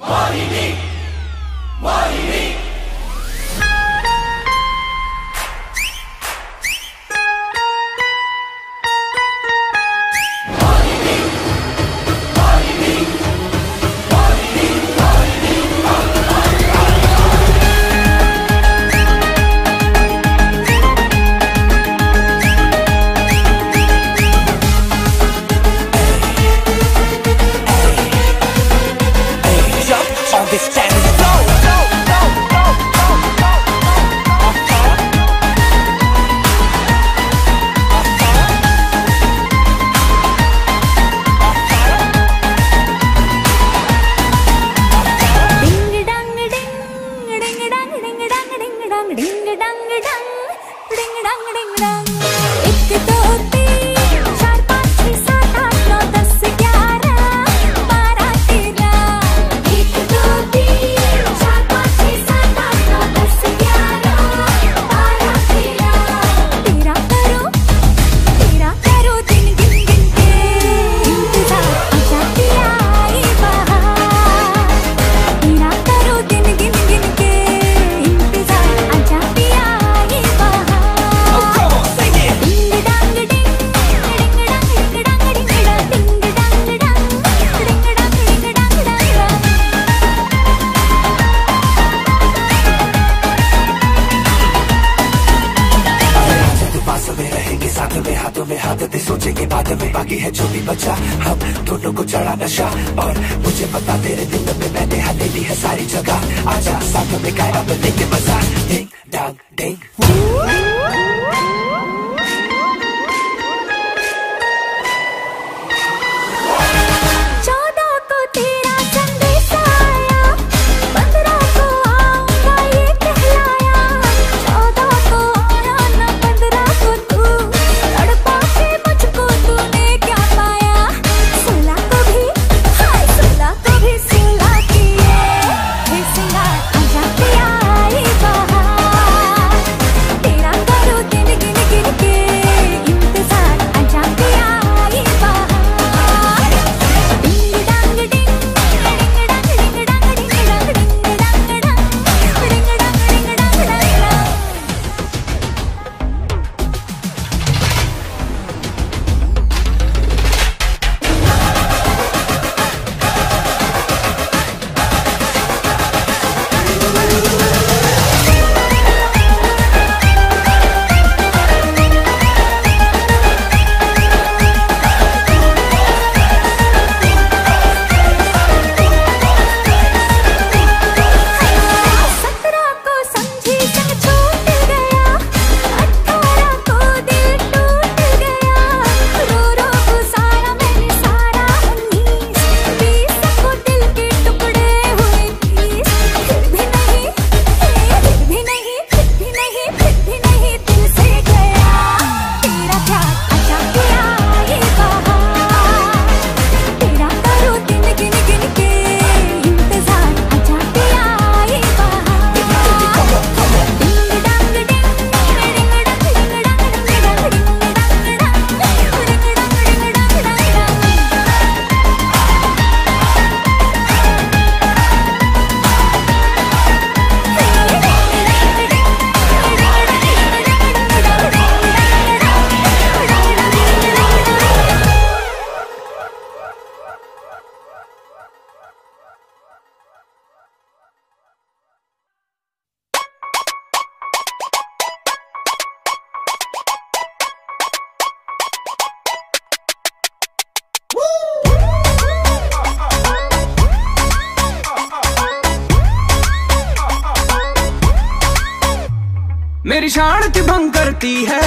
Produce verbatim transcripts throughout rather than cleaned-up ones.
मेरी शांति भंग करती है,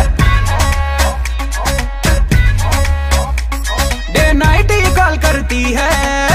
डे नाइट ये कॉल करती है।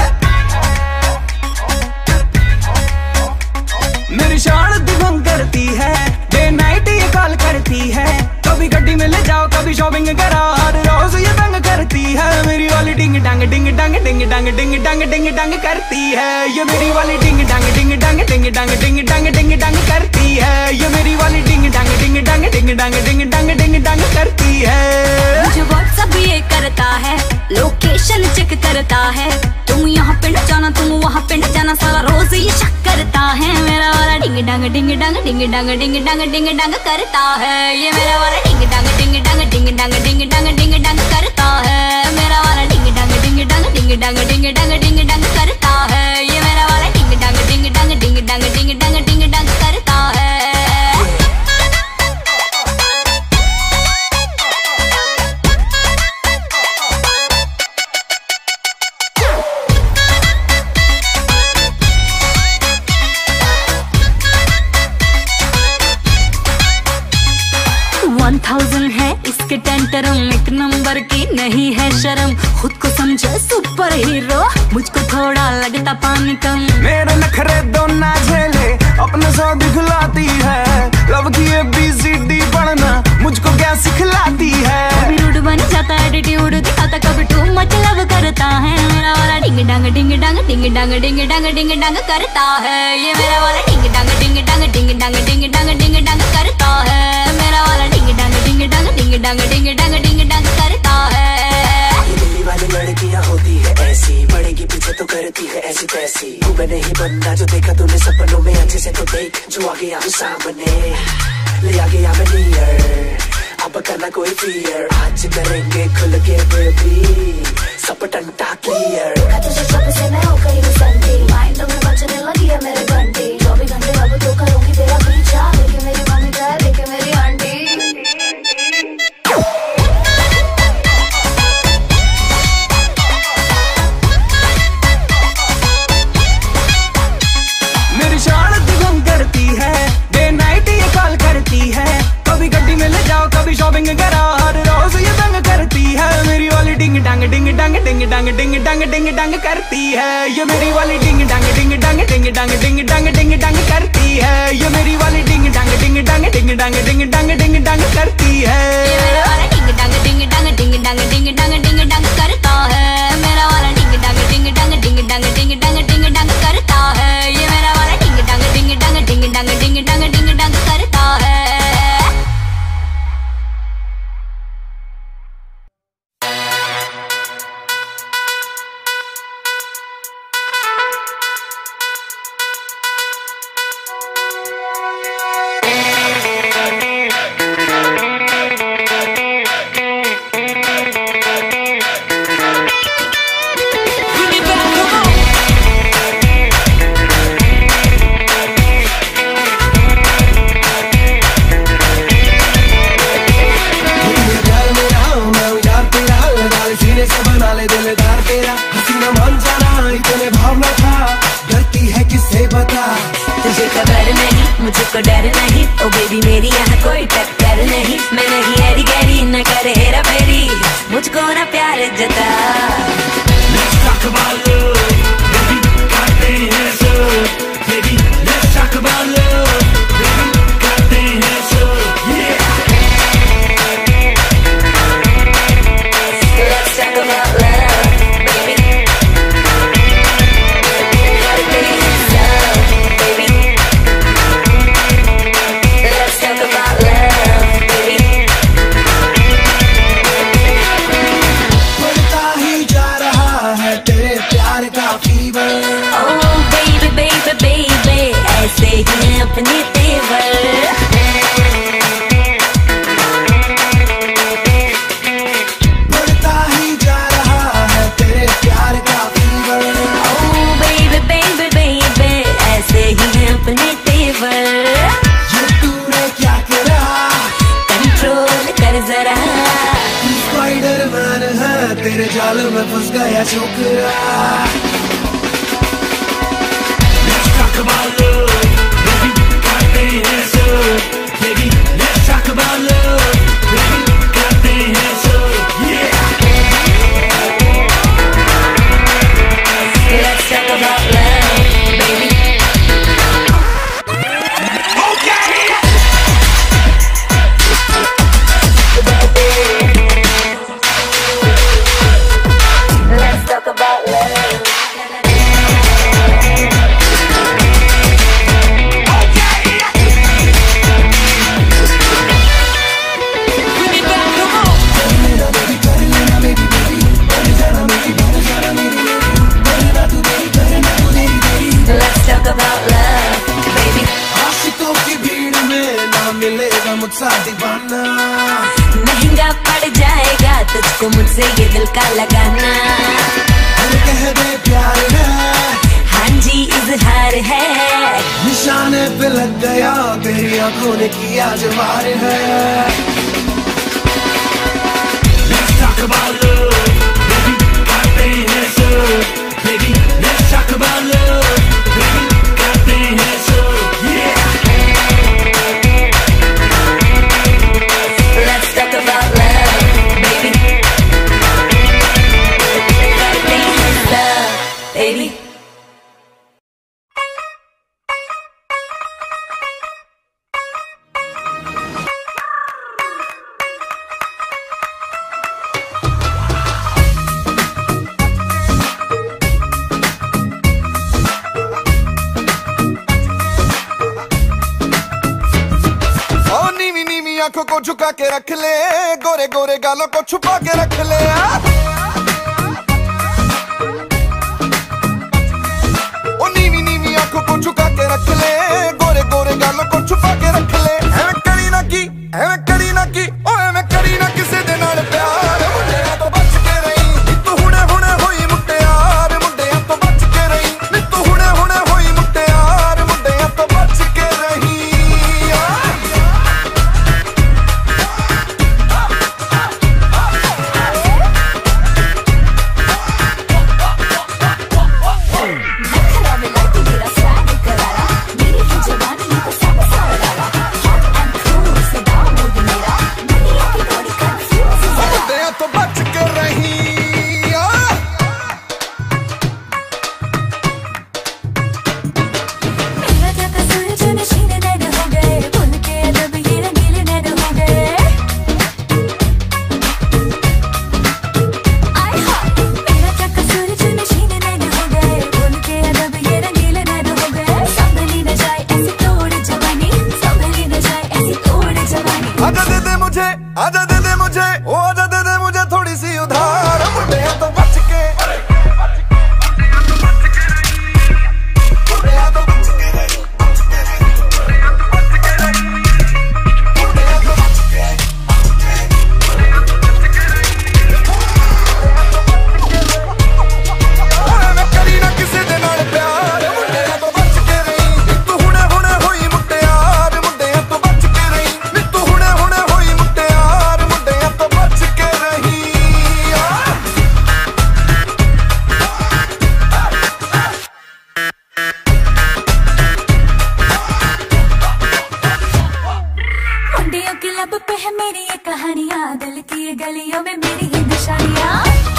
मेरी शांति भंग करती है, डे नाइट ये कॉल करती है। कभी गड्डी में ले जाओ, कभी शॉपिंग करा, हर रोज ये तंग करती है। मेरी वाली डिंग डांग डिंग डांग डिंग डांग डिंग डांग डिंग डांग करती है। ये मेरी वाली डिंग डांग डिंग डांग डिंग डांग डिंग डांग डिंग डांग करती है। ये मेरी वाली डिंग डांग डिंग डांग डिंग डांग डिंग डांग डिंग डांग करती है। मुझे व्हाट्सएप ये करता है, लोकेशन चेक करता है। तुम यहाँ पे न जाना, तुम वहाँ पे न जाना, इतना सारा रोज ये शक करता है। मेरा वाला डिंग डंग डिंग डंग डिंग डंग डिंग डंग डिंग डंग करता है। ये मेरा वाला डिंग डंग डिंग डंग डिंग डंग डिंग डंग डिंग डंग करता है। मेरा वाला डिंग डंग डिंग डंग डिंग डंग डिंग डंग डिंग डंग करता है। ये मेरा वाला डिंग डंग डिंग डंग डिंग डंग डिंग डंग डिंग डंग करता है। वन थाउजेंड है इसके टेंटरम, एक नंबर की नहीं है शर्म। खुद को समझे सुपर हीरो, मुझको थोड़ा लगता पानी कम। मेरे नखरे दो ना झेले, अपने सौ दिखलाती है। लव की ए बी सी डी पढ़ना मुझको क्या सिखलाती है। कभी रूड बन जाता है, एटीट्यूड दिखाता, कभी टू मच लव करता है। मेरा वाला डिंग डंग डिंग डंग डिंग डंग डिंग डंग डिंग डंग करता है। ये मेरा वाला डिंग डंग डिंग डंग डिंग डंग डिंग डंग डिंग डंग करता है। मेरा वाला डिंग डंग डिंग डंग डिंग डंग डिंग डंग डिंग डंग करता है। ये दिल्ली वाली लड़कियां होती है ऐसी, पड़ेगी पीछे तो करती है ऐसी तैसी। तू मैं नहीं बनना जो देखा तूने सपनों में, अच्छे से तो देख जो आ गया हूँ सामने। ले आ गया मैं नियर, अब करना कोई फियर। आज करेंगे खुल के बेबी, सब टंटा क्लियर। तुझे शब्द से मैं हो गई हूँ संती, माइंड में बजने लगी है मेरे घंटी। चौबीस घंटे अब तो करूंगी तेरा पीछा, लेके मेरी मम्मी का लेके मेरी आंटी। मेरी शान दिगम करती है, डे नाइट ये कॉल करती है। कभी गड्डी में ले जाओ, कभी शॉपिंग करा, हर रोज ये तंग करती है। मेरी वाली डिंग डंग डिंग डंग डिंग डंग डिंग डंग डिंग डंग करती है। ये मेरी वाली डिंग डंग डिंग डंग डिंग डंग डिंग डंग डिंग डंग करती है। ये मेरी वाली डिंग डंग डिंग डंग डिंग डंग डिंग डंग डिंग डंग करती है। ये मेरा वाला डिंग डंग डिंग डंग डिंग डंग डिंग डंग डिंग डंग करता है। मेरा वाला डिंग डंग डिंग डंग डिंग डंग डिंग डंग डिंग डंग करता है। ये मेरा वाला डिंग डंग डिंग डंग डिंग डंग डिंग डंग डिंग डंग करता है। मुझको डर नहीं, ओ बेबी मेरी यहाँ कोई टक्कर नहीं। मैं नहीं एरी गैरी न करे हेरा फेरी, मुझको ना प्यार जता। Let's talk about love, baby, करते हैं so, baby, let's talk about love, baby, करते हैं so, yeah. Let's talk about love, baby, करते हैं so, baby. Let's talk about love, baby. बढ़ता ही जा रहा है तेरे प्यार का fever. Oh baby baby baby, ऐसे ही हैं अपने तेवर। बढ़ता ही जा रहा है तेरे प्यार का fever. Oh baby baby baby, ऐसे ही हैं अपने तेवर। ये तूने क्या करा, कंट्रोल कर जरा। तू स्पाइडरमैन है, तेरे जाल में फंस गया छोकरा। Let's talk about love, baby, करते हैं so, baby, let's talk about love, baby, करते हैं so, yeah. Let's talk about love, baby. Let's talk about love. सा दीवाना। महंगा पड़ जाएगा तुझको मुझसे ये दिल का लगाना। हम कह दे प्यार है, हाँ जी इजहार है, निशाने पे लग गया तेरी आंखों ने किया जो वार है। Let's talk about love, baby, करते हैं सब, baby, let's talk about love, baby, करते हैं सब, yeah. Let's talk about love, baby, करते हैं सब, baby. आंखों को झुका के रख ले, गोरे गोरे गालों को छुपा के रख ले। ओ नीवी नीवी आंखों को झुका के रख ले, गोरे गोरे गालों को छुपा के रख ले। एवें करी ना की, एवें करी ना की, ओ एवें करी ना किसे दे नाल प्यार। मुंडिया तो बच के रही, तू हुणे हुणे होई मुटियार। मुंडिया तो बच के रही, तू हुणे हुणे होई मुटियार। मुंडिया तो बच के रही। आजा दे दे मुझे, आजा दे दे मुझे, ओ आजा दे दे मुझे थोड़ी सी उधार। मुंडिया तो बच के, मुंडिया तो बच के रही, मुंडिया तो बच के रही, मुंडिया तो बच के रही, मुंडिया तो बच के, मुंडिया तो बच के रही। ओए मैं करी ना किसे दे नाल प्यार। मुंडिया तो बच के रही, तू हुणे हुणे होई मुटियार। मुंडिया तो बच के रही, तू हुणे हुणे होई मुटियार। मुंडिया तो बच के रही। मुंडियों की लब पे है मेरी ये कहानियां, दिल की ये गलियों में मेरी ही निशानियां।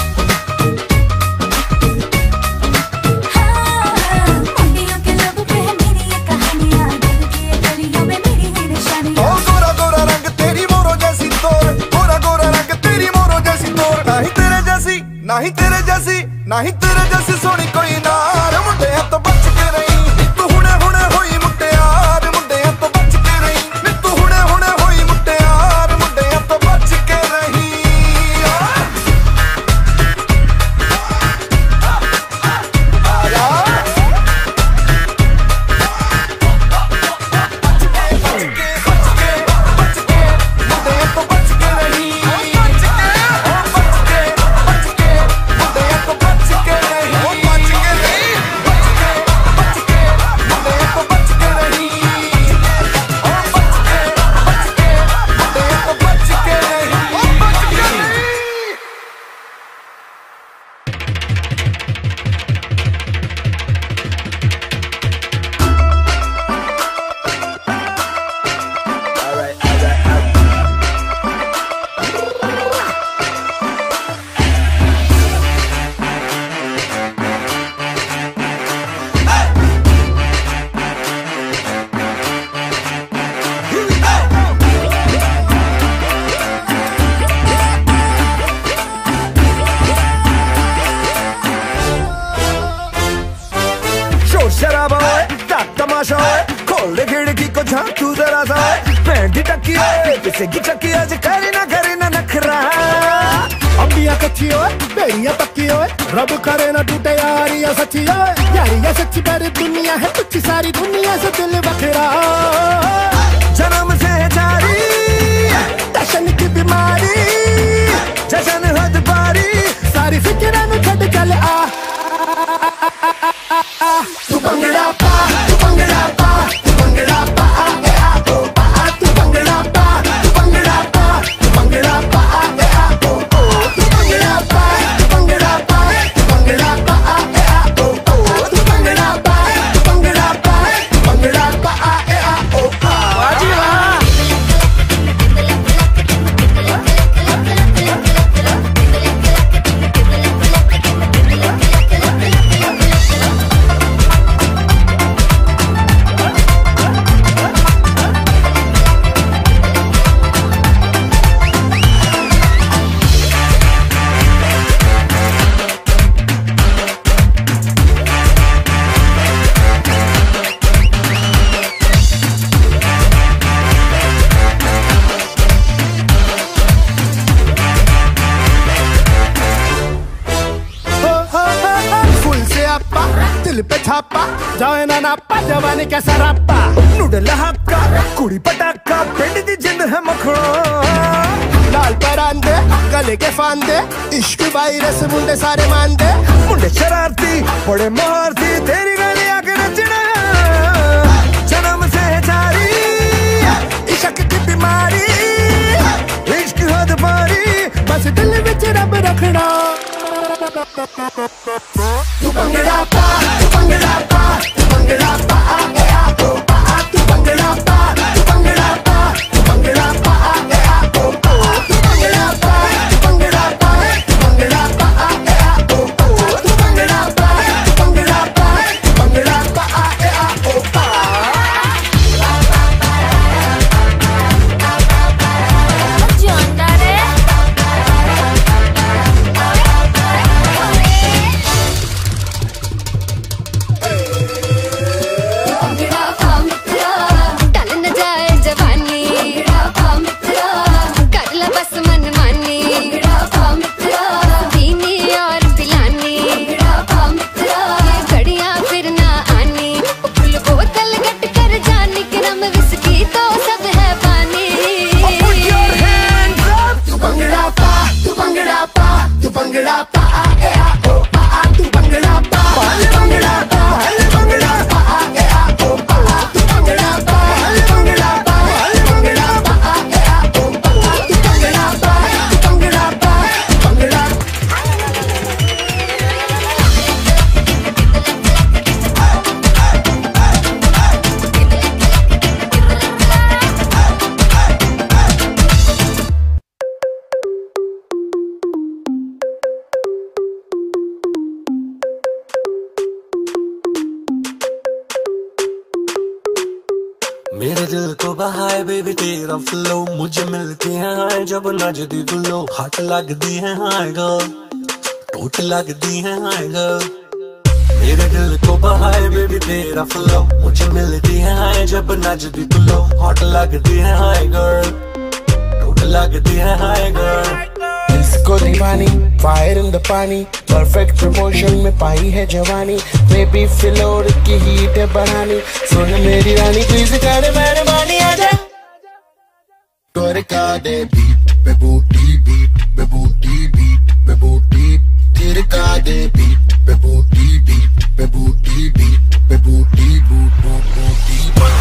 हाँ, मुंडियों की लब पे है मेरी ये कहानियां, दिल की ये गलियों में मेरी ही निशानियां। ओ गोरा गोरा रंग तेरी मोरो जैसी तोर, गोरा गोरा रंग तेरी मोरो जैसी तोर। नहीं तेरे जैसी, नहीं तेरे जैसी, नहीं तेरे जैसी सोनी कोई नार। मुंडिया तो बच के रही, तू हुणे हुणे होई मुटियार। मुंडिया तो बच के रही, तू हुणे हुणे होई मुटियार। मुंडिया तो बच के रही। शराबा तमाशा खोल दे खिड़की को झांक तू जरा सा। पैंट दी टक्की किसे की चक्की आज करे ना करे ना नखरा। अंबिया कच्ची ओए बेरिया पक्की ओए, रब करे ना टूटे यारिया सच्ची ओए। यारिया सच्ची पर दुनिया है तुझी सारी दुनिया से दिल बखरा। जन्म से जारी दिल पे छापा जाए ना नापा जवानी कैसा रापा नूडल हक्का कुड़ी पटाखा पेट दी जिंद है मखणो लाल परांदे गले के फांदे इश्क वायरस मुंडे सारे मांदे मुंडे शरारती बड़े महारती तेरी गली आके नचना जन्म से है जारी इश्क की बीमारी इश्क हद पारी बस दिल विच रब रखना तू भंगड़ा पा तू भंगड़ा पा तू भंगड़ा पा आ गया तो पा तू भंगड़ा पा तू भंगड़ा पा तू भंगड़ा पा आ गया तो पा तू भंगड़ा पा तू भंगड़ा पा तू भंगड़ा पा आ गया तो पा तू भंगड़ा पा तू भंगड़ा पा तू भंगड़ा पा आ गया तो पा जानता रे मेरे दिल को बहाए बेबी तेरा फ्लो मुझे मिलती है हाय जब नजदी गुलो हाथ लगती है हाय गर्ल टूट लगती है हाय गर्ल मेरे दिल को बहाए बेबी तेरा फ्लो मुझे मिलती है हाय जब नजदी गुलो हाथ लगती है हाय गर्ल टूट लगती है हाय गर्ल इसको दीवानी fire in the paani perfect promotion में पाई है जवानी बेबी फ्लोर की हीट है बढ़ानी सुन मेरी रानी प्लीज कर मेहरबानी आजा टोरका दे बीट पे बूटी बीट पे बूटी बीट पे बूटी तिरका दे बीट पे बूटी बीट पे बूटी बीट पे बूटी बूट बूट बूटी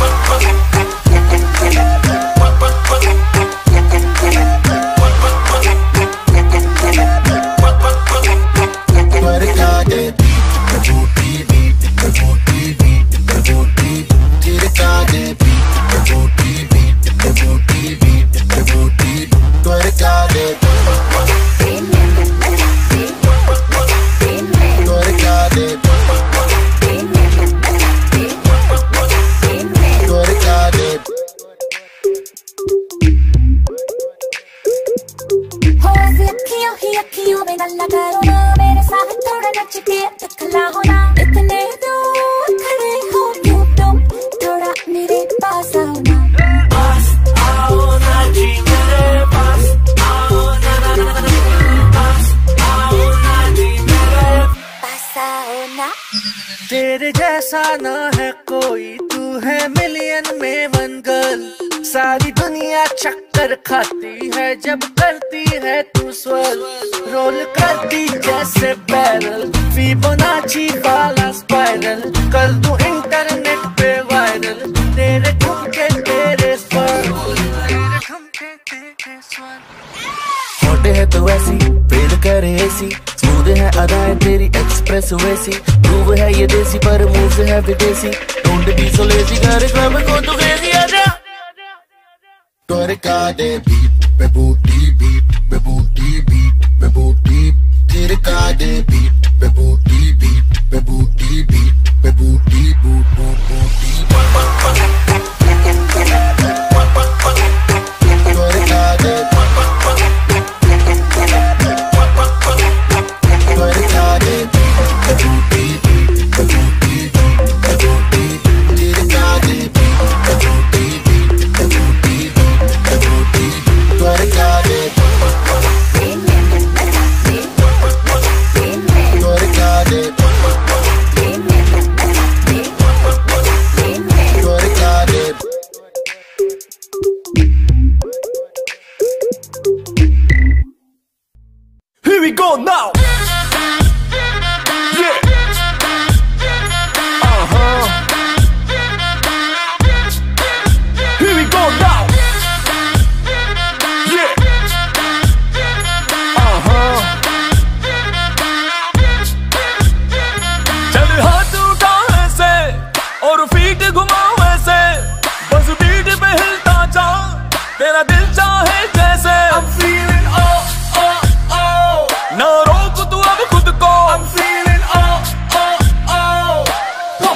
तेरे जैसा ना है कोई तू है मिलियन में वन गर्ल सारी दुनिया चक्कर खाती है जब करती है तू स्वर्ल रोल करती जैसे बैरल फिबोनाची वाला स्पाइरल कर दूं इंटरनेट पे वायरल तेरे ठुमके तेरे स्वर होटे है तो वैसी फेल करे ऐसी स्मूथ है अदाएं तेरी एक्सप्रेस वैसी प्रूव है ये देसी पर मूव से है विदेशी डोंट बी सो लेजी कर क्लब को तू क्रेजी आजा टोरका दे बीट पे बूटी बीट पे बूटी बीट पे बूटी तिरका दे बीट पे बूटी बीट पे बूटी बीट पे बूटी बूट बूट बूटी टोरका दे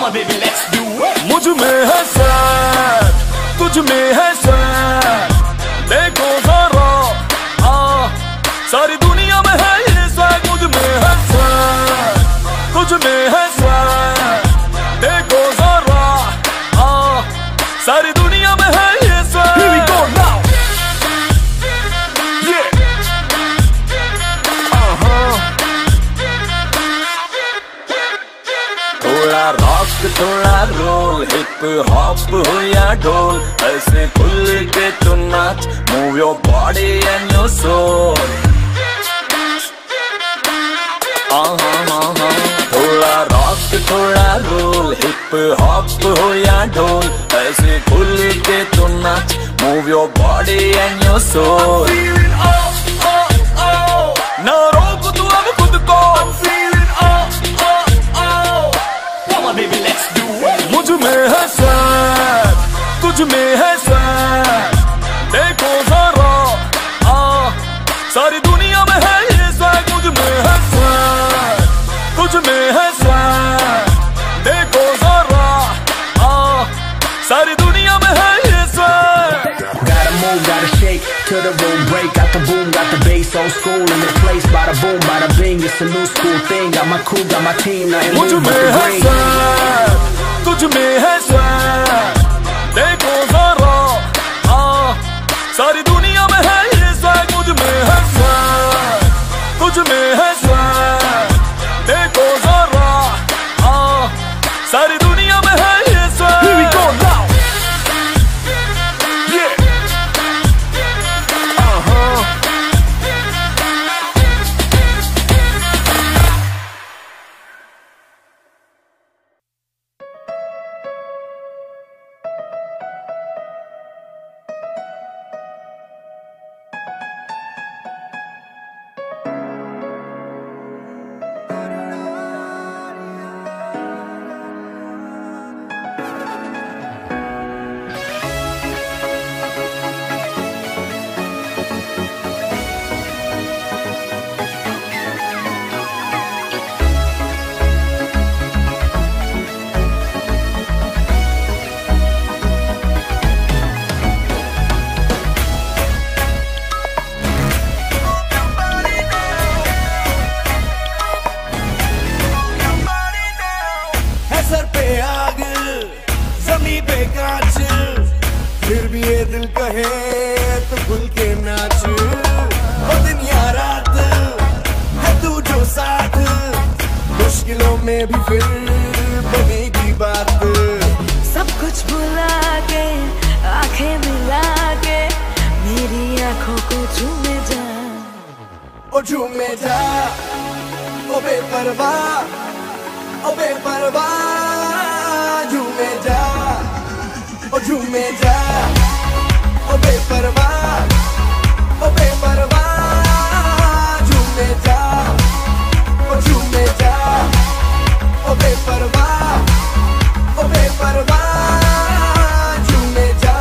Come on baby let's do it. मुझ में है सैर, तुझ में है सैर, देखो जरा आ, सारी दुनिया में है ये स्वैग। मुझ में है सैर, तुझ में है सैर, देखो जरा आ, सारी दुनिया में है ये swag. Here we go now. Yeah. Uh-huh. थोड़ा रॉक थोड़ा रोल, हिप हॉप हो या ढोल, ऐसे खुल के तू नाच, move your body and your soul. थोड़ा रॉक थोड़ा रोल, हिप हॉप हो या ढोल, ऐसे खुल के तू नाच, move your body and your soul. ना रोक तू अब खुद को, Baby let's do it. मुझ में है सैर, तुझ में है सैर, देखो जरा आ, सारी दुनिया में है ये स्वैग। मुझ में है सैर, तुझ में है सैर, देखो जरा आ, सारी दुनिया में है ये swag. Gotta move, gotta shake till the room break. Got the boom, got the bass, old school in the place. Bada boom, bada bing, it's a new school thing. Got my crew, got my team, nothing मुझ new but में the है green. सैर, तुझ में है सैर, देखो जरा आ, सारी दुनिया में है ये स्वैग। मुझ में है सैर, तुझ में है सैर, देखो जरा आ, सारी दुनिया में है ये swag. Here we go now. Yeah. Uh-huh. सर पे आग, जमी पे कांच, फिर भी ये दिल कहे तो खुल के नाच। वो दिन या रात है तू जो साथ, मुश्किलों में भी फिर बनेगी बात। सब कुछ भुला के आंखें मिला के मेरी आंखों को झूमे जा, ओ झूमे जा, ओ बेपरवाह, ओ बेपरवाह, झूमे जा, ओ झूमे जा, ओ बेपरवाह, ओ बेपरवाह, झूमे जा, ओ झूमे जा, ओ बेपरवाह, ओ बेपरवाह, झूमे जा।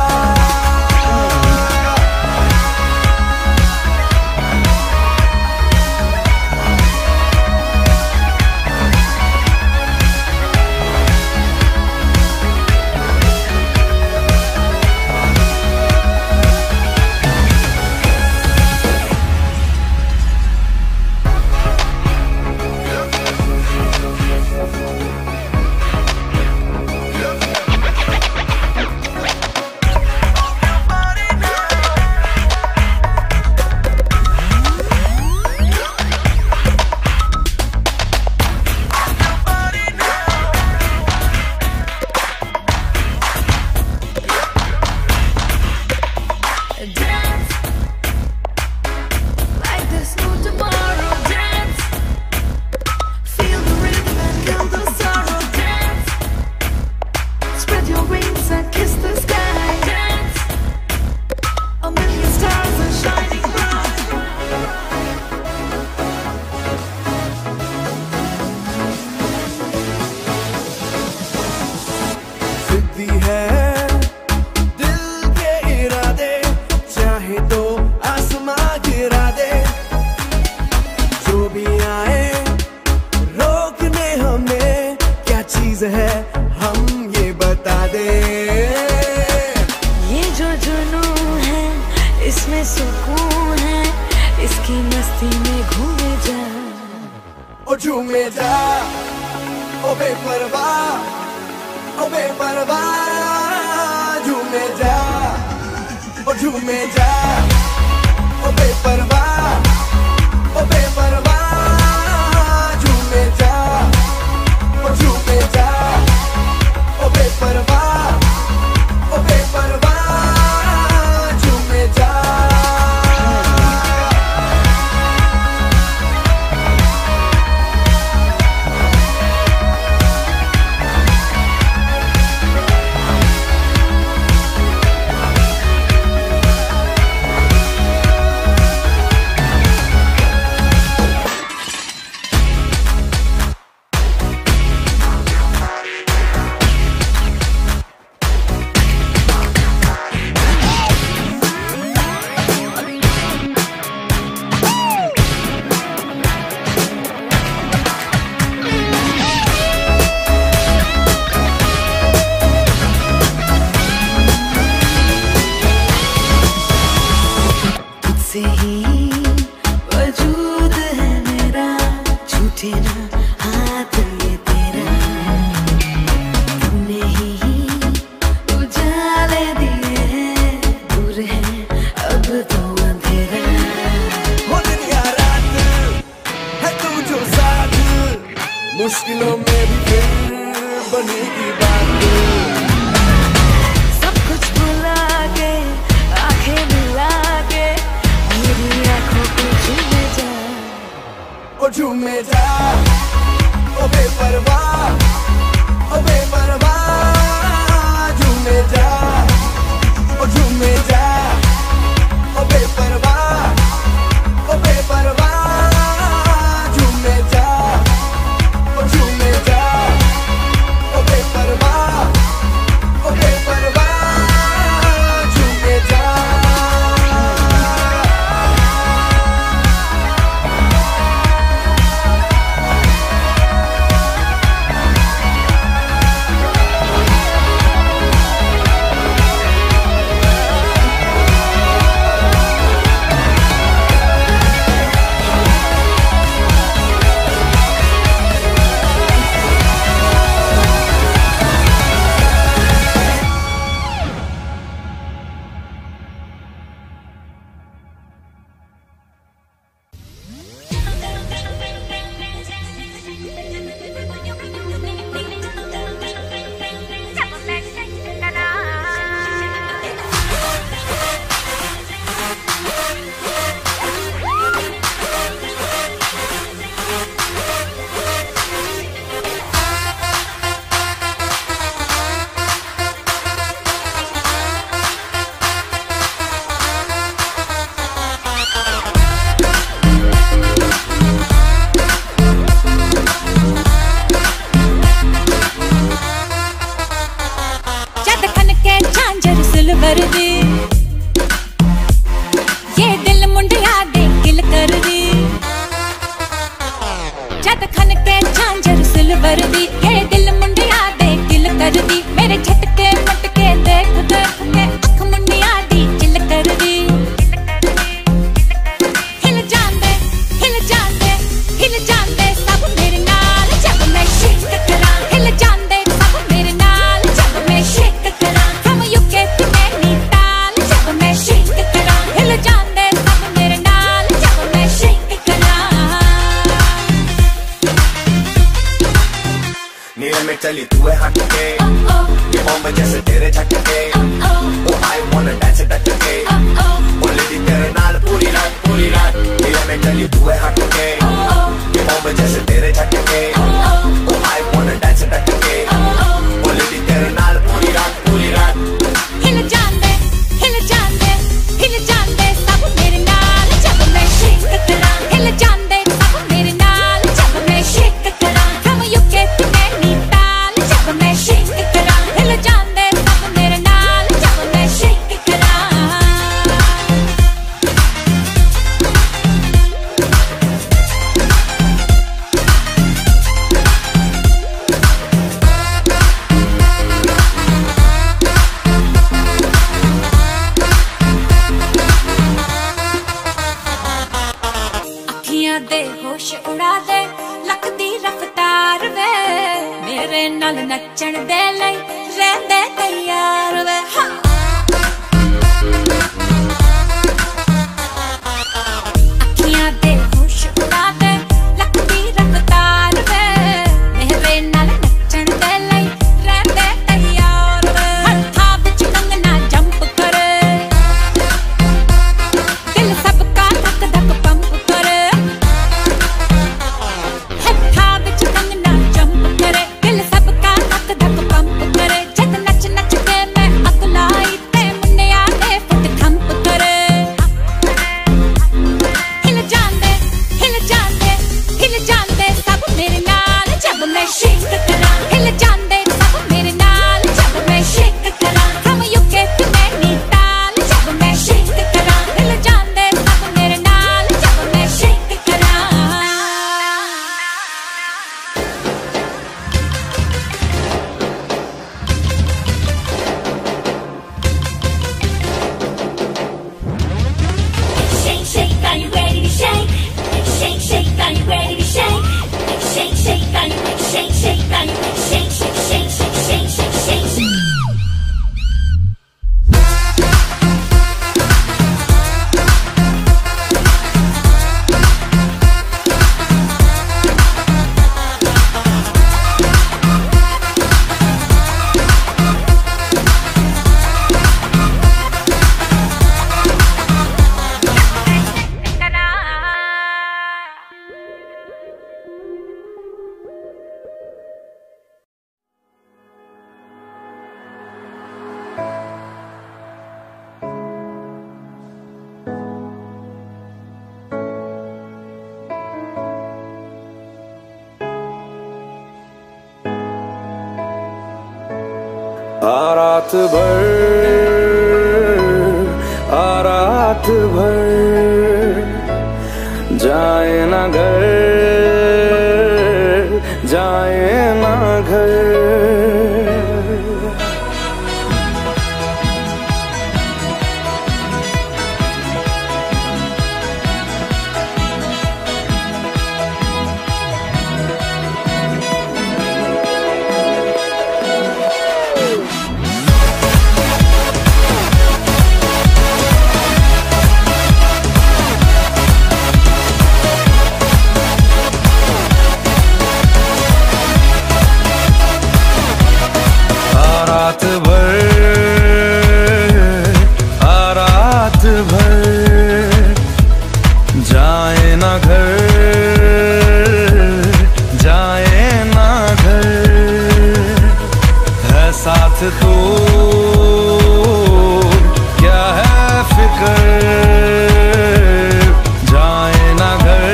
झूमे जा ओ बेपरवाह, ओ बेपरवाह झूमे जा, ओ झूमे जा ओ बेपरवाह, ओ बेपरवाह झूमे जा, ओ झूमे जा ओ बेपरवाह, ओ बेपरवाह झूमे जा। मुश्किलों में भी फिर बनेगी बात, सब कुछ भुला के आंखें मिला के मेरी आंखों को झूमे जा, ओ झूमे जा ओ बेपरवाह, ओ बेपरवाह झूमे जा, ओ झूमे जा ओ बेपरवाह, ओ बेपरवाह झूमे जा, ओ झूमे जा ओ बेपरवाह, ओ बेपरवाह झूमे जा। चली तू है हट के, ये बॉम्ब जैसे तेरे झटके, ओ आई वांना डांस डट के, ओ लेडी तेरे नाल पूरी रात पूरी रात, ये में चली तू है हट के, ये बॉम्ब जैसे तेरे झटके, ओ आई वांना डांस डट के, ओ लेडी तेरे नाल पूरी रात पूरी रात। हिल जांदे हिल जांदे हिल जांदे सब मेरे नाल जब मैं शेक करा, हिल जांदे सब मेरे नाल जब मैं शेक करा, from U K to Nainital जब मैं शेक करा, हिल जांदे सब मेरे नाल जब मैं शेक करा। मेरे नाल नचण दे लई रहंदे तैयार वे अखियां दे होश उड़ा दे लगदी रफ्तार वे मेरे नाल नचण दे लई रहंदे तैयार वे हत्थां विच कंगना जंप करे दिल सबका धक धक पंप करे हत्थां विच कंगना जंप करे दिल सबका धक धक पंप करे जद नच नच के मैं अग लाई ते मुन्निया दे फुट थंप करे हिल जांदे हिल जांदे हिल जांदे सब मेरे नाल जब मैं शेक करा हिल जांदे सब मेरे नाल जब मैं शेक करा from U K to Nainital जब मैं शेक करा हिल जांदे सब मेरे नाल जब मैं शेक करा Shake, shake, are you ready to shake? Shake, shake, are you ready to shake? Shake, shake, are you shake, shake, are you shake, shake, shake, shake, shake, shake, shake, shake. आ रात भर आ रात भर जाए ना घर जाए ना घर रात भर आ रात भर जाए ना घर जाए ना घर है साथ तो क्या है फिक्र जाए ना घर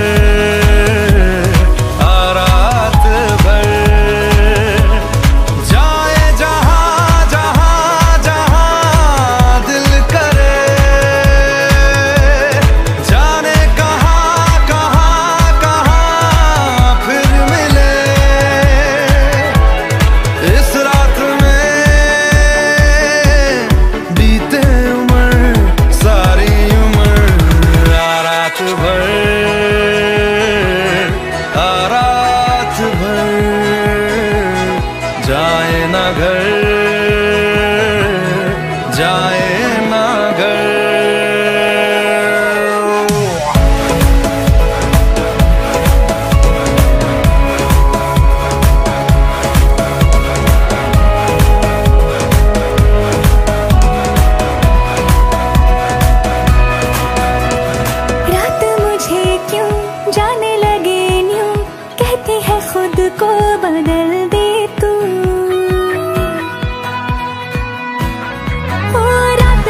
आ रात भर ओ रात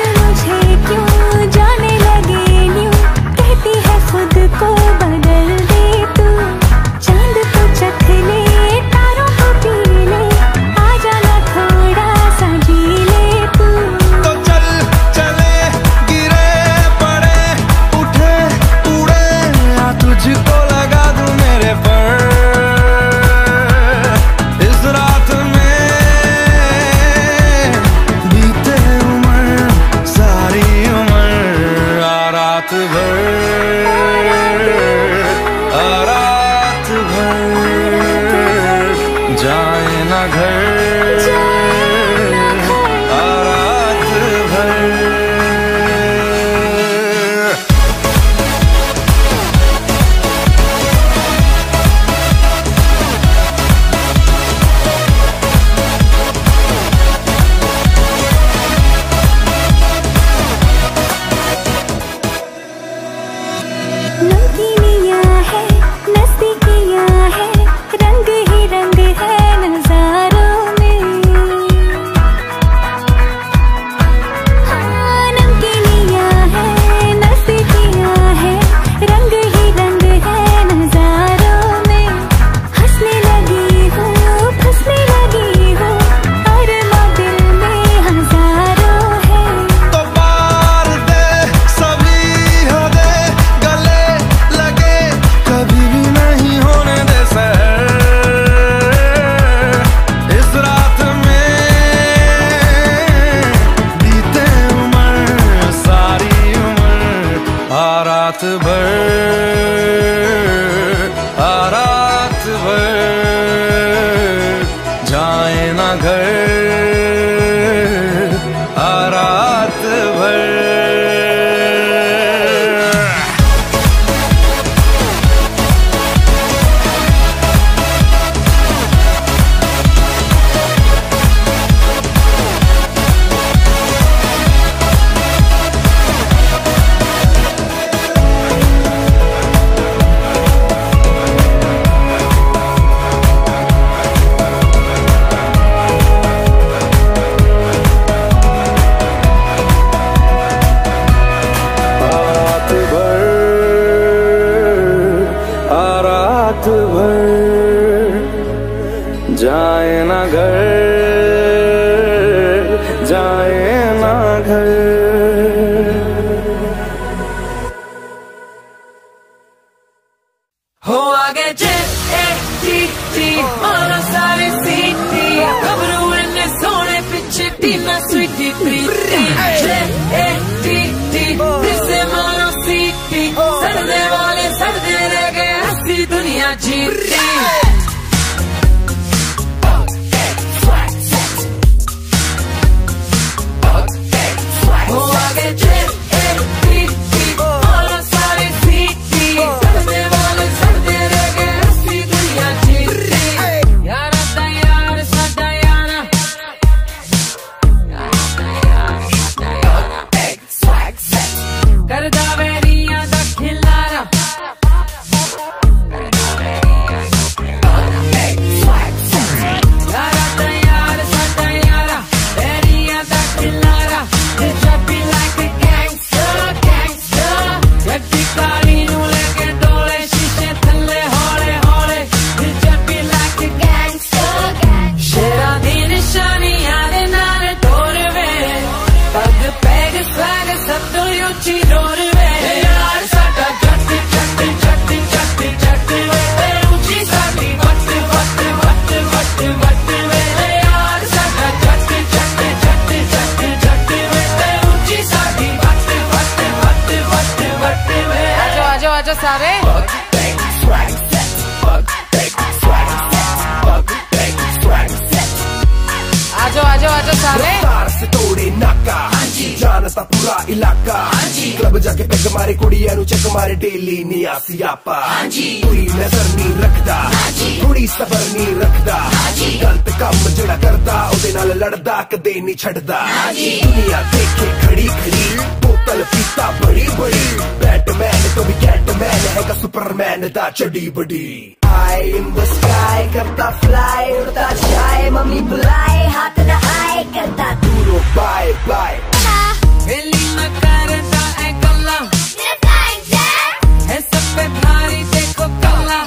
जाए ना घर रात भर। रात भर आ रात भर जाए ना घर आ रात भर। जाए ना घर जाए ना घर। हो आगे जे ए टी टी मारो सारे सीटी खबरों ने सोने पीछे Tina Sweety Preeti J A T T जिसे मारो सीटी सड़ने वाले सड़ने रह गए हंसी दुनिया जीती। सारे आजो आजो आजो सारे तार से तोड़े नाका जानता पूरा इलाका क्लब जाके पेग मारे कुड़िया नु चक मारे डेली निया सियापा कोई नजर नहीं रखदा थोड़ी सबर नहीं रखदा गलत काम जड़ा करदा ओदे नाल लड़दा कदे नहीं छड़दा दुनिया देखे खड़ी खड़ी बोतल पीता बड़ी बड़ी बैटमैन तो भी कैटमैन है का सुपरमैन दा चढ़ी बड़ी। High in the sky करता fly उड़ता जाए मम्मी बुलाए हाथ न आए करता दूरो बाय बाय वेली न करता है कल्ला है सब पे भारी देखो कल्ला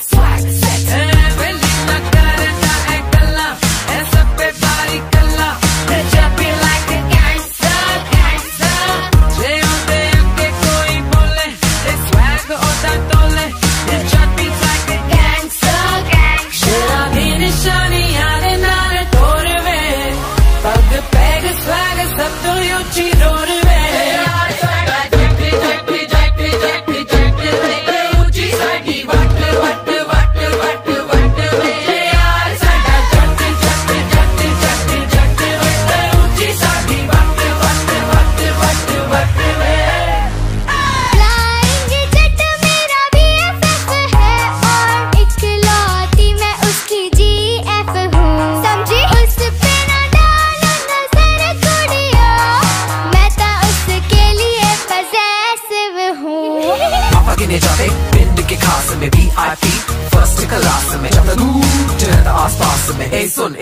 वेली न करता है कल्ला है सब पे भारी कल्ला जब भी like a gangster gangster जे होते आके कोई बोले swag होता तोले जब भी like a gangster gangster शेरा भी निशानी याद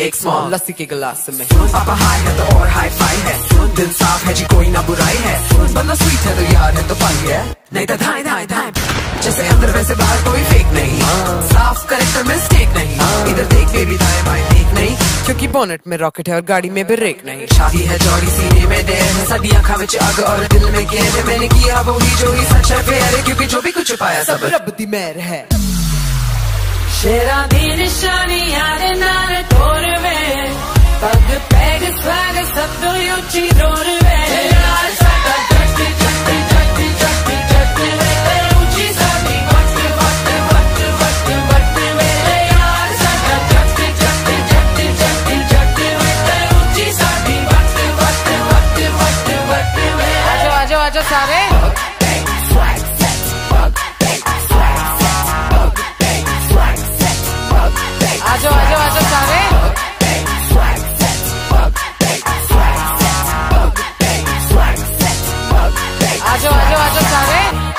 एक स्मॉल लस्सी के गिलास में। पापा हाई है तो और हाई फाई है, दिल साफ है जी कोई ना बुराई है, बंदा स्वीट है तो यार है तो फन है, नहीं तो धाई धाई धाई। जैसे अंदर वैसे बाहर कोई फेक नहीं, साफ करेक्टर मिस्टेक नहीं, इधर देख बेबी दाएं बाएं देख नहीं, क्योंकि बोनेट में रॉकेट है और गाड़ी में ब्रेक नहीं। शादी है जौड़ी सीने में देर है, साडी आँखों में आग और दिल में गैर है, मैंने किया वो ही जो ही सच है फेयर है, क्योंकि जो भी कुछ पाया सब रब दी मेहर है। शेरा दी निशानी याद नाल तोर वे, पग पैग स्वैग सब तो ऊंची डोर वे, यार साडा जट जट जट जट जट वे, ऊंची साडी वट वट वट वट वट वे, यार साडा जट जट जट जट जट वे, ऊंची साडी वट वट वट वट वट वे। आजो आजो आजो सारे आजो आजो आजो सारे आजो आजो आजो सारे।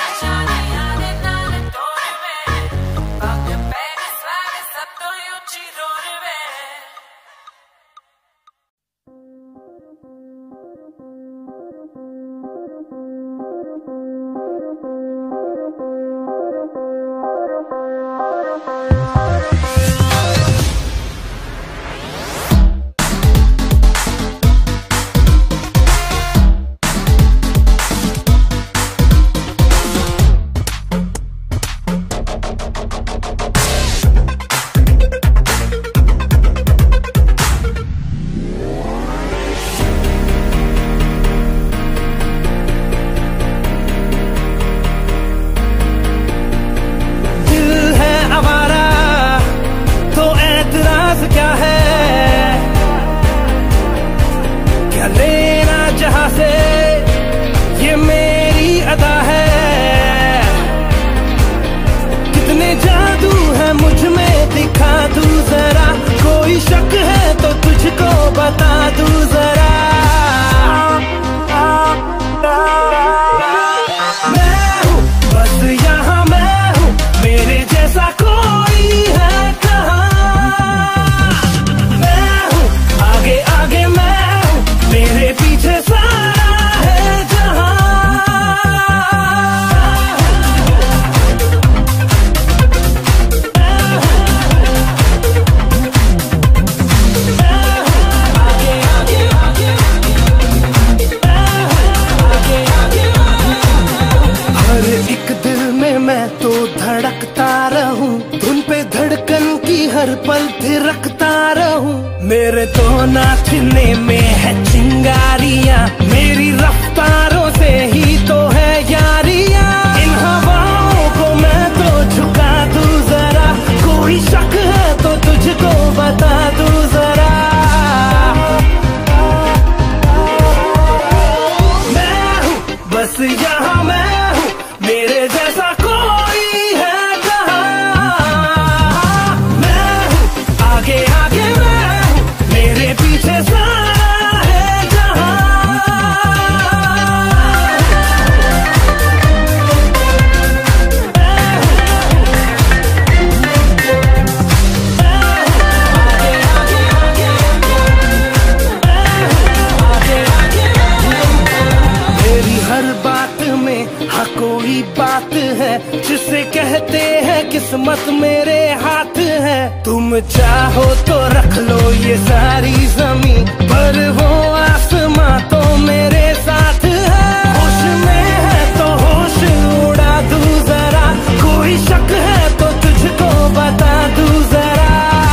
किस्मत मेरे हाथ है, तुम चाहो तो रख लो ये सारी जमीन, पर वो आसमां तो मेरे साथ है। होश में है तो होश उड़ा दूं जरा, कोई शक है तो तुझको बता दूं जरा।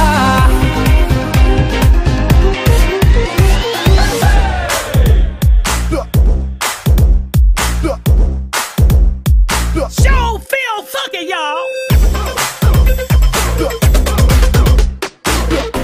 Show feel funky, y'all.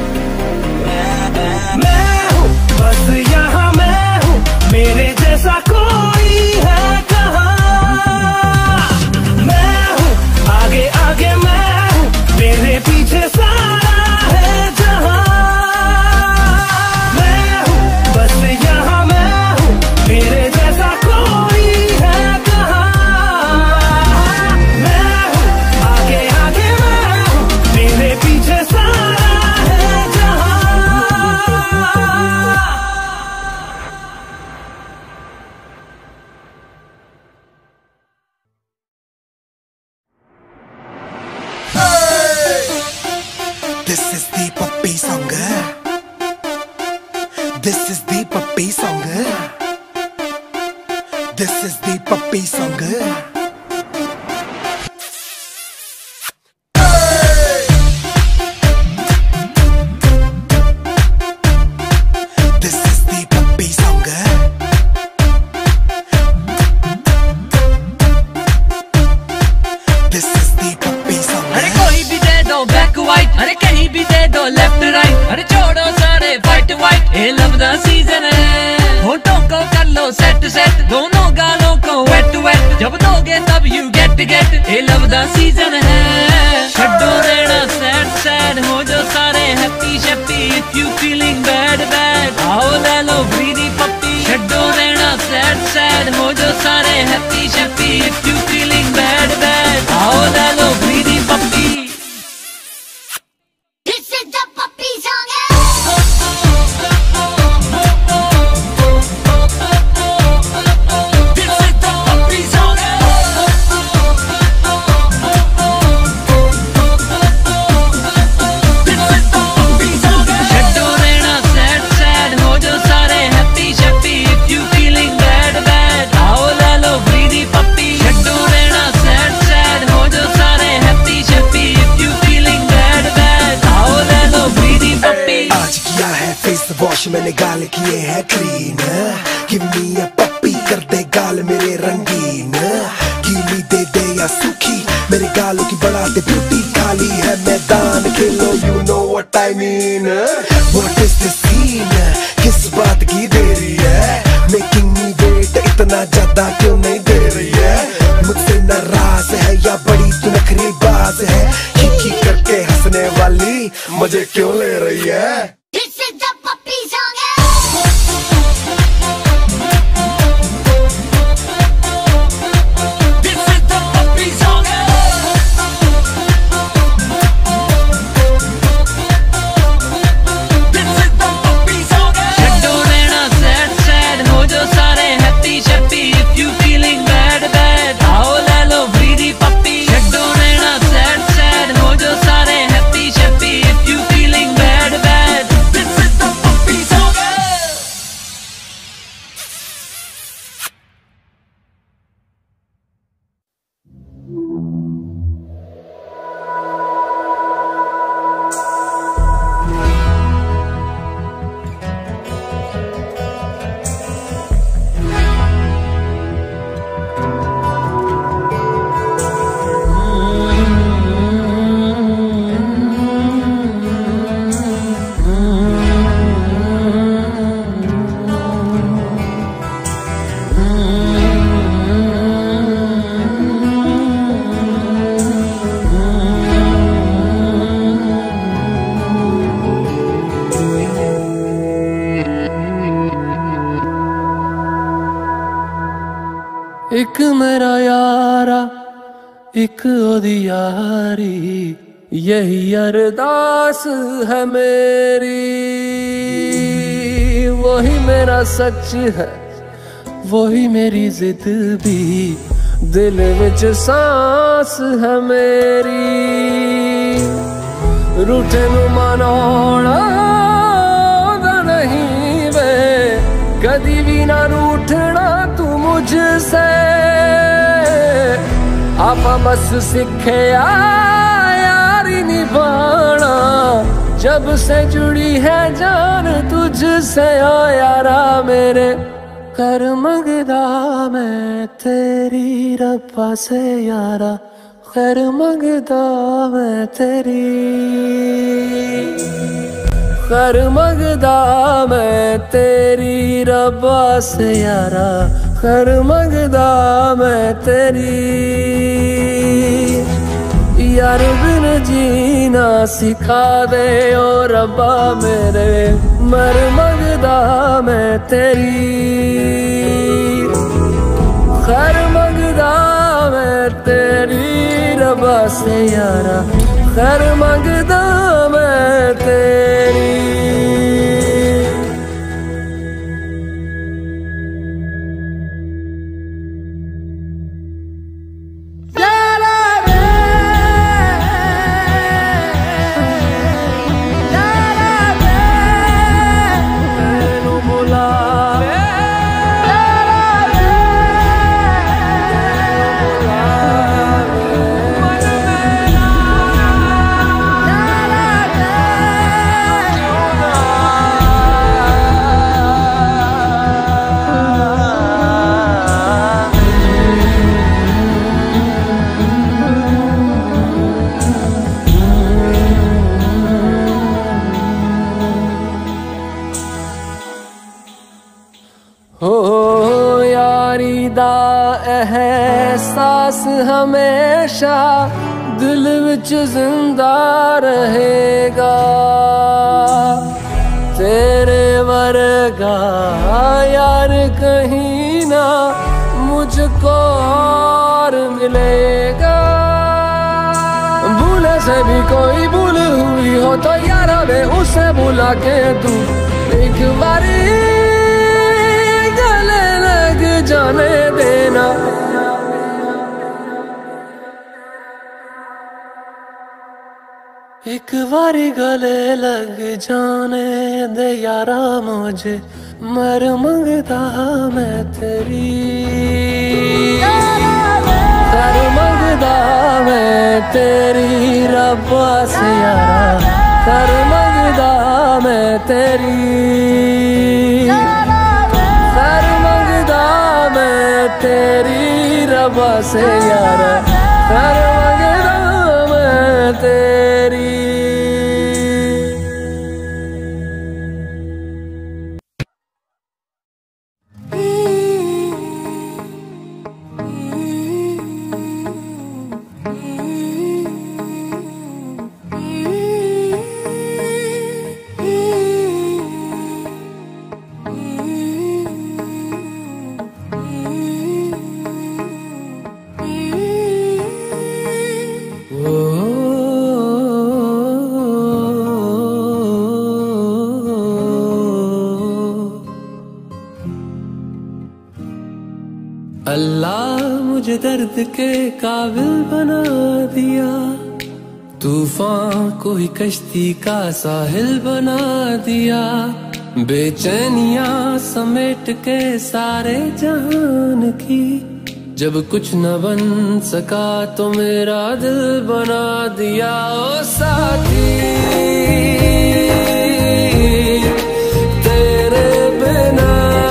This is the puppy song. This is the puppy song. जब दोगे तब you get to get ये love दा season है छड्डो रहना sad sad हो जो सारे happy happy if you feeling bad bad आओ ले लो greedy puppy छड्डो रहना sad sad हो जो सारे happy happy if you feeling bad bad आओ ले लो greedy puppy This is the puppy song. वॉश मैंने गाल किए हैं क्लीन गिव मी अ पप्पी कर दे गाल मेरे रंगीन गीली दे दे या सूखी मेरे गालों की बढ़ा दे ब्यूटी खाली है मैदान खेलो you know what I mean what is the scene किस बात की देरी है मेकिंग मी वेट इतना ज्यादा क्यों नहीं दे रही है मुझसे नाराज है या बड़ी तू नखरी बाज है खी करके हंसने वाली मजे क्यों ले रही है This is the puppy song. This is the puppy song. This is the puppy song. छड्डो रहना sad sad हो जो सारे happy happy if you feeling bad bad आओ ले लो greedy puppy छड्डो रहना sad sad हो जो सारे happy happy if you feeling bad bad This is the puppy song. एक मेरा यारा एक ओदी यारी यही अरदास है मेरी वही मेरा सच है वही मेरी जिद भी दिल विच सांस है मेरी रूठे नू मनाउणा नहीं वे कदी भी ना रूठना तू मुझसे आपा बस सीखे यारी निभाना जब से जुड़ी है जान तुझसे ओ यारा मेरे कर मंगदा मैं तेरी रब्बा से यारा खैर मंगदा मैं तेरी खैर मंगदा मैं तेरी रब्बा से यारा खैर मंगदा मैं तेरी यार बिन जीना सिखा दे ओ रब्बा मेरे मर मंगदा मैं तेरी खैर मंगदा मैं तेरी रब्बा से यारा खैर मंगदा मैं तेरी हो यारी दा एहसास हमेशा दिल विच जिंदा रहेगा। तेरे वर्गा यार कहीं ना मुझको और मिलेगा। भूले से भी कोई भूल हुई हो तो यारा वे उसे बुला के तू एक बारी गले लग जाने देना। एक बारी गले लग जाने दे यारा मुझे, मर मंगता मैं तेरी, कर मंगता मैं तेरी रब्बा से यारा, कर मंगता मैं तेरी, कर मंगता मैं तेरी रब्बा से यारा, कर मंगता मैं तेरी। अल्लाह मुझे दर्द के काबिल बना दिया, तूफान को ही कश्ती का साहिल बना दिया। बेचैनियां समेट के सारे जहान की, जब कुछ न बन सका तो मेरा दिल बना दिया। ओ साथी तेरे बिना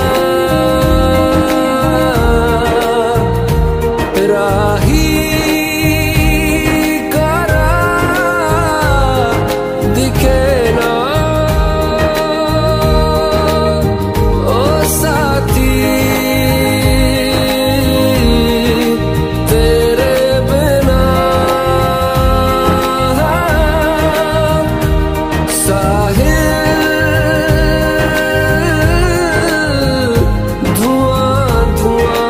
राही करा दिखे ना। ओ साथी तेरे बिना साहिल धुआं धुआं।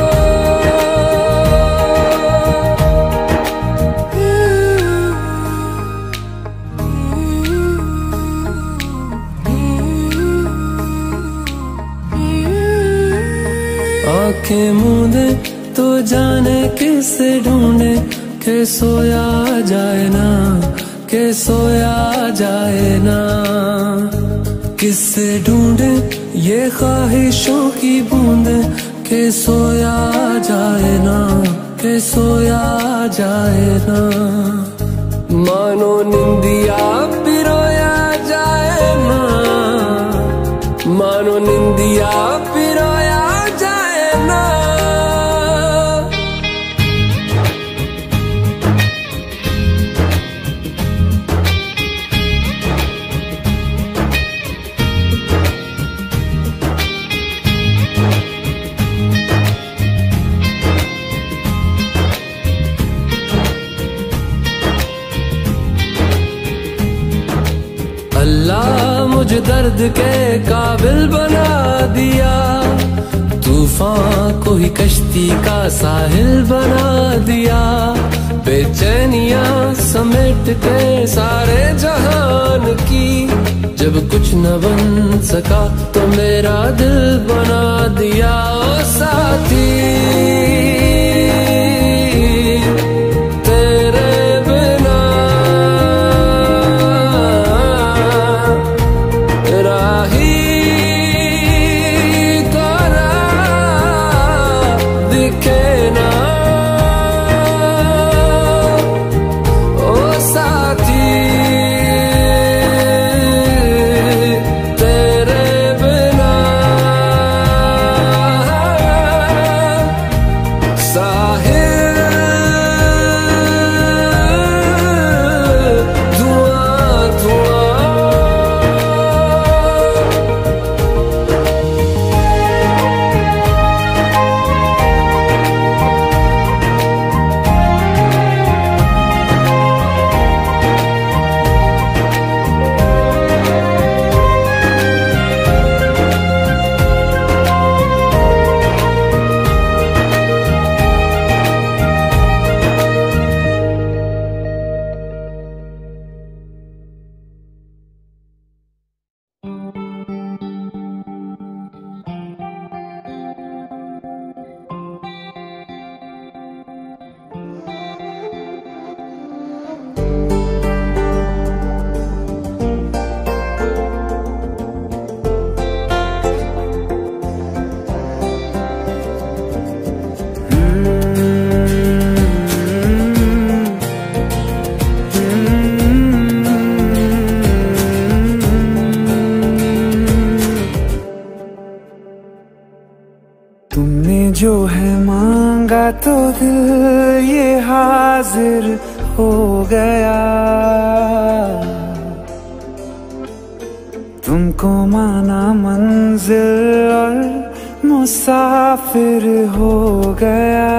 आंखें मूंदे तो जाने किसे ढूंढे, के सोया जाए ना, के सोया जाए ना। किससे ढूंढे ये ख्वाहिशों की बूंदे, के सोया जाए ना, के सोया जाए ना। मानो निंदिया पिरोया जाए ना, मानो निंदिया पिरोया जाए ना। अल्लाह मुझे दर्द के काबिल बना दिया, तूफान को ही कश्ती का साहिल बना दिया। बेचैनियां समेट के सारे जहान की, जब कुछ न बन सका तो मेरा दिल बना दिया। ओ साथी तेरे बिना राही करा दिखे ना। ओ साथी तेरे बिना जो है मांगा तो दिल ये हाजिर हो गया, तुमको माना मंजिल और मुसाफिर हो गया।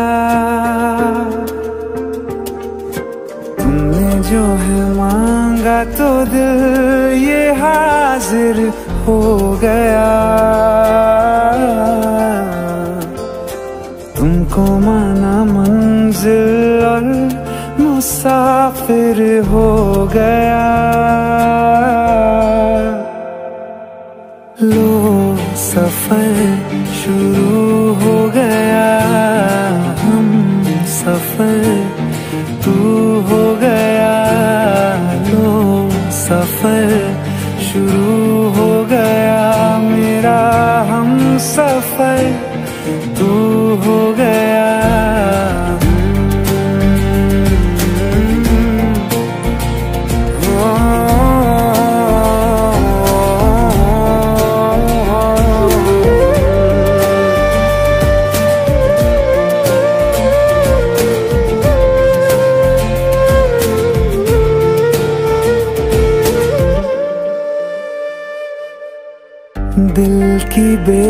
तुमने जो है मांगा तो दिल ये हाजिर हो गया, तुमको माना मंजिल और मुसाफिर हो गया। लो सफर शुरू हो गया, हम सफर तू हो गया। लो सफर शुरू हो गया, मेरा हम सफर तू हो गया। दिल की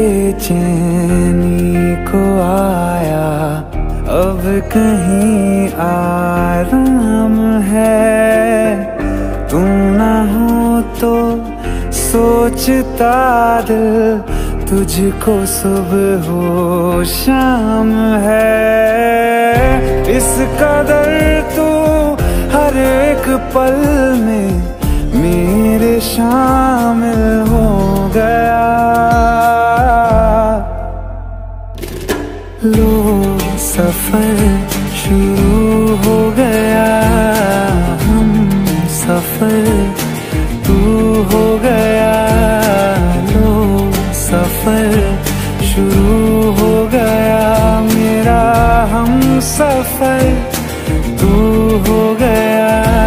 बेचैनी को आया अब कहीं आराम है, तुम ना हो तो सोचता दिल तुझको सुबह हो शाम है। इस कदर तू हर एक पल में मेरे शामिल हो गया। लो सफर शुरू हो गया, हम सफर तू हो गया। लो सफर शुरू हो गया, मेरा हम सफर तू हो गया।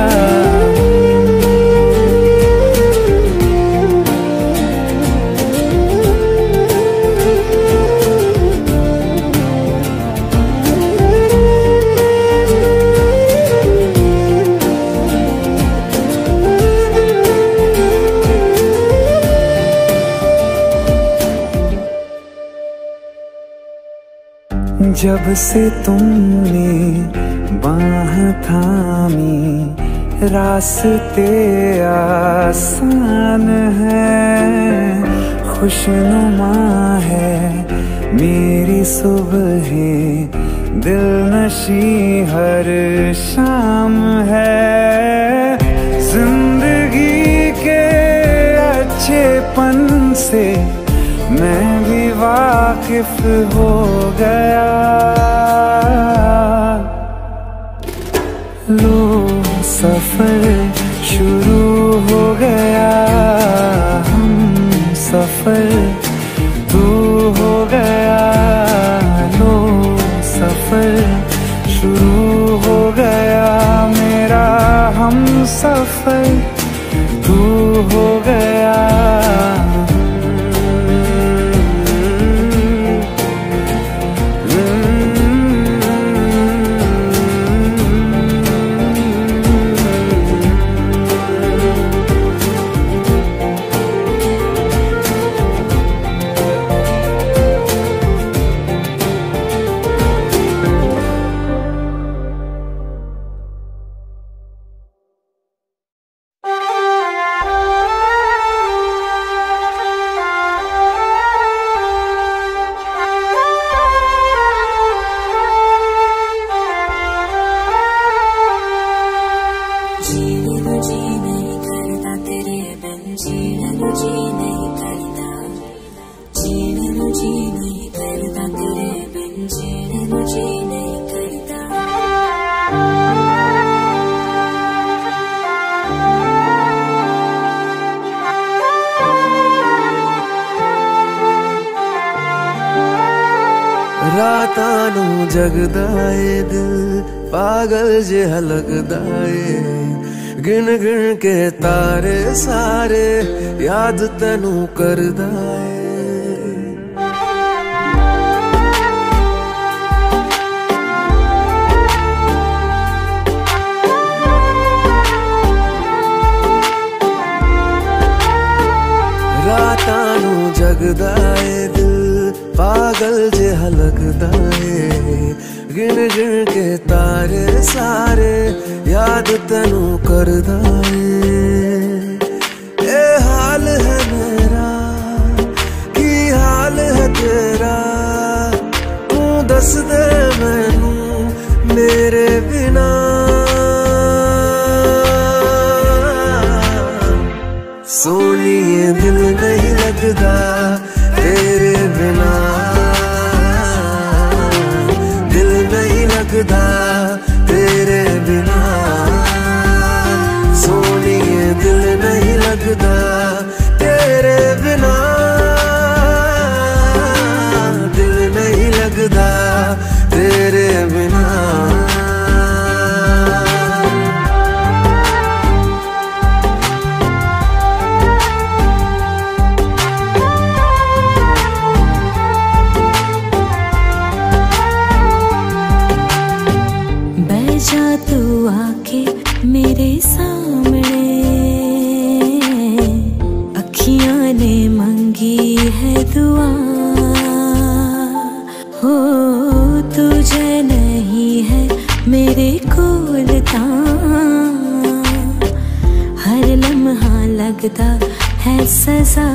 जब से तुमने बाह थामी रास्ते आसान है, खुशनुमा है मेरी सुबह, दिल नशी हर शाम है। जिंदगी के अच्छेपन से मैं भी वाकिफ हो गया। लो सफर शुरू हो गया, हम सफर तू हो गया। लो सफर शुरू हो गया, मेरा हम सफर तू हो गया। रातां नूं जगदा ए दिल पागल जिहा लगदा ए, गिन गिन के तारे सारे याद तैनू करदा ए। राता नू जगदा ए दिल पागल जिहा लगदा ए गिन गिन के तारे सारे याद तेनू करदा ए हाल है मेरा की हाल है तेरा तू दस दे मैनू मेरे बिना सोनिए दिल नहीं लगदा तेरे बिना दिल नहीं लगदा तेरे बिना सोनिए दिल नहीं लगदा तेरे बिना दिल नहीं लगदा तेरे बिना तू आके मेरे सामने अखियां ने मंगी है दुआ हो तुझे नहीं है मेरे कोलता हर लम्हा लगता है सजा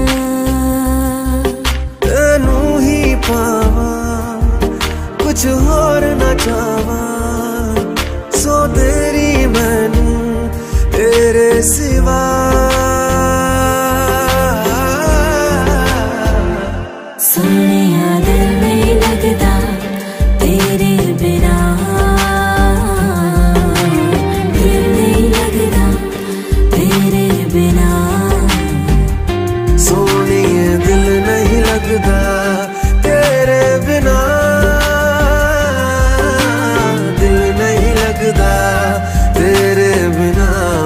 तेनू ही पावा कुछ और न चावा सो तेरी मैनू तेरे सिवा सोनिया दिल नहीं लगदा तेरे बिना दिल नहीं लगदा तेरे बिना सोनिए दिल नहीं लगदा तेरे बिना तेरे बिना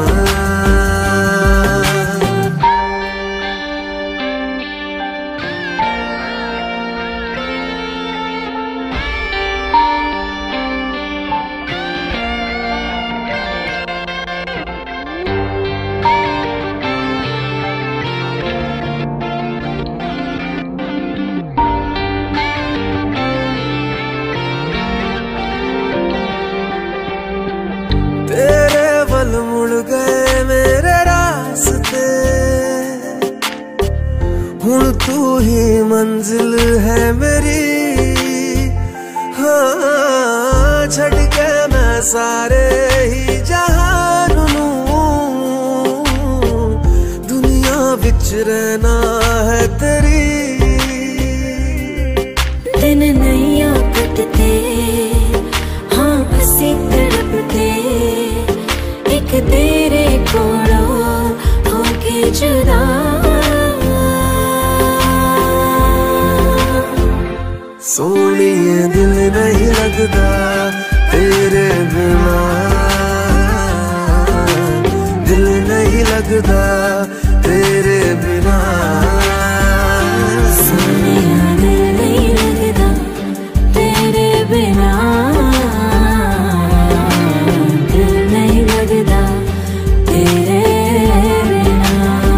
मुड़ गए मेरे रास्ते हुण तू ही मंजिल है मेरी हाँ छड़ के मैं सारे ही जहान नू दुनिया विच रहना है तेरी दिन नैया कटते हाँ असी तड़पते एक तेरे कोलो होके जुदा सोनिए दिल नहीं लगदा तेरे बिना दिल नहीं लगदा तेरे बिना सोनिया दिल नहीं लगदा तेरे बिना दिल नहीं लगदा तेरे बिना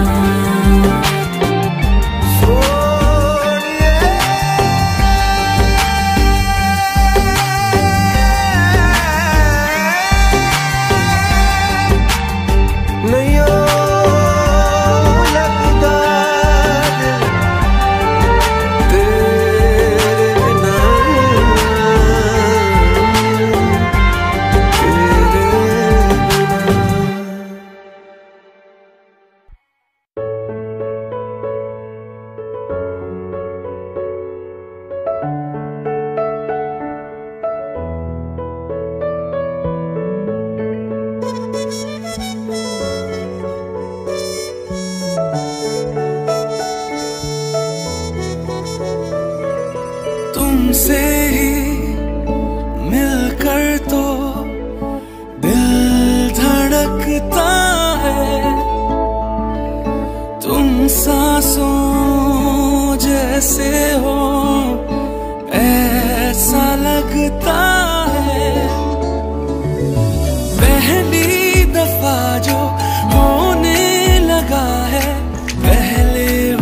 नहीं लगदा तुमसे ही मिलकर तो दिल धड़कता है, तुम सांसों जैसे हो ऐसा लगता है। पहली दफा जो होने लगा है, पहले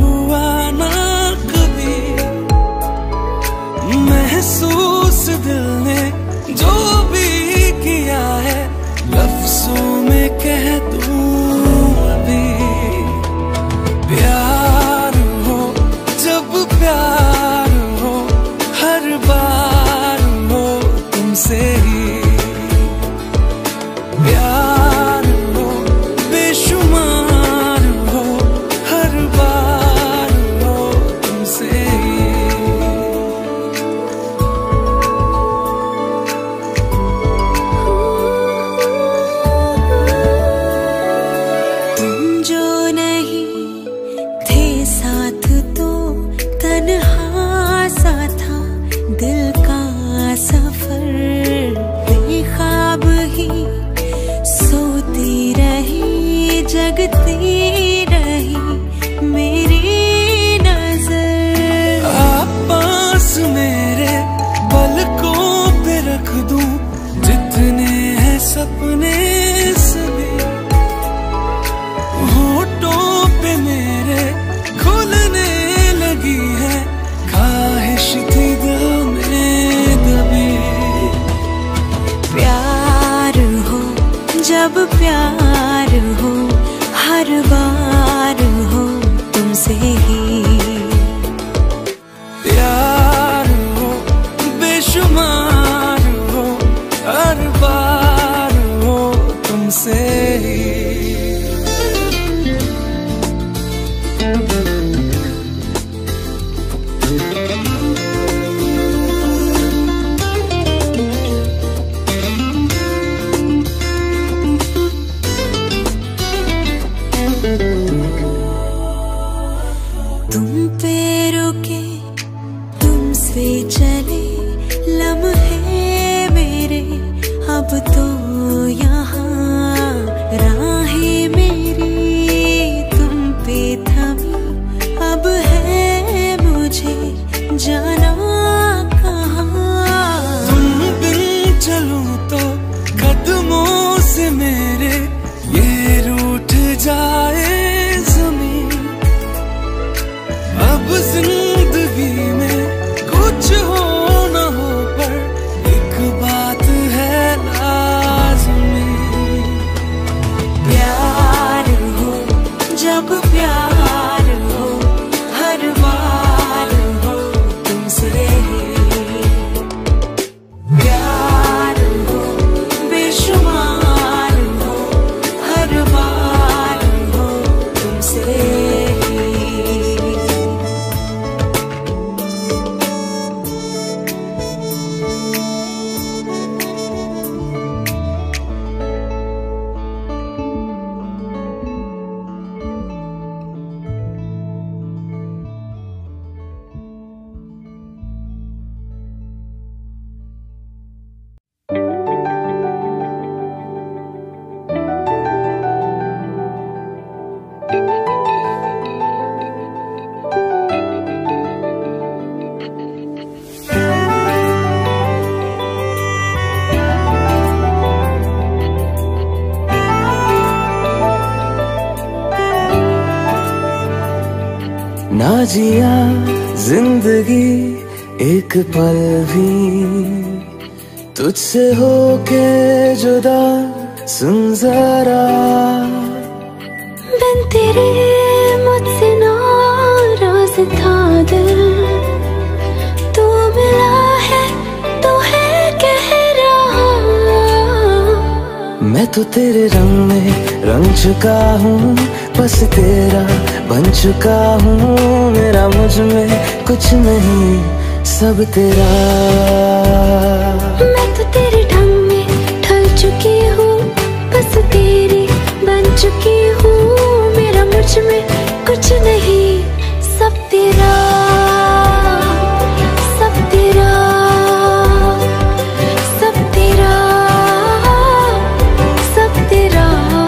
तुम पे रुके, तुमसे चले लम्हे मेरे, अब तो यहाँ राहें मेरी तुम पे थमी, अब है मुझे जाना कहाँ। तुम बिन चलूं तो कदमों से मेरे ये रूठ जाए ज़मीन, अब जिंदगी में कुछ हो न हो पर एक बात है लाज़मी। प्यार हो जब प्यार हो, हर बार हो तुमसे, प्यार हो बेशुमार हो, हर बार हो तुमसे। ना जिया जिंदगी एक पल भी तुझसे होके जुदा, सुन जरा बिन तेरे मुझसे नाराज था दिल, तू मिला है तो है कह रहा। मैं तो तेरे रंग में रंग चुका हूँ, बस तेरा बन चुका हूँ। मेरा मुझ में कुछ नहीं, सब तेरा। मैं तो तेरे ढंग में ढल चुकी हूँ, बस तेरी बन चुकी हूँ। मेरा मुझ में कुछ नहीं, सब तेरा, सब तेरा, सब तेरा, सब तेरा।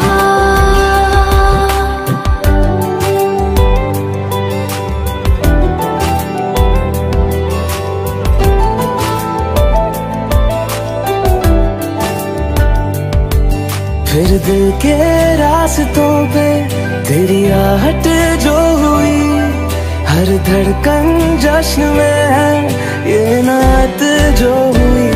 फिर दिल के रास्तों पे तेरी आहट जो हुई, हर धड़कन जश्न में है ये नात जो हुई।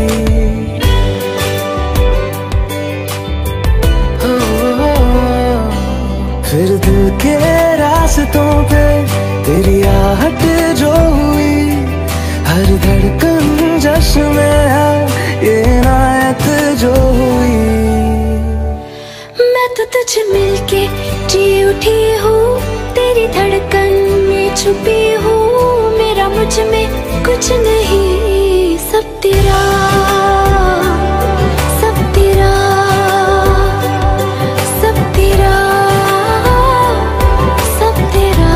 ओ, ओ, ओ, फिर दिल के रास्तों पे तेरी आहट जो हुई, हर धड़कन जश्न में है ये नात जो हुई। मैं तो तुझे मिलके जी उठी हूँ, तेरी धड़कन में छुपी हूँ। मेरा मुझ में कुछ नहीं, सब तेरा, सब तेरा, सब तेरा, सब तेरा।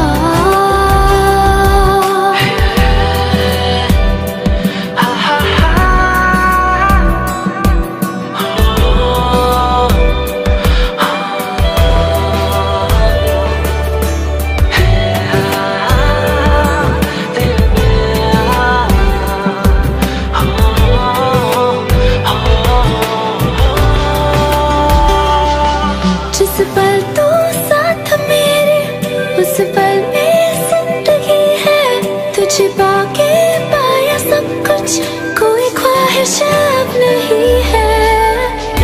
शब्द नहीं है।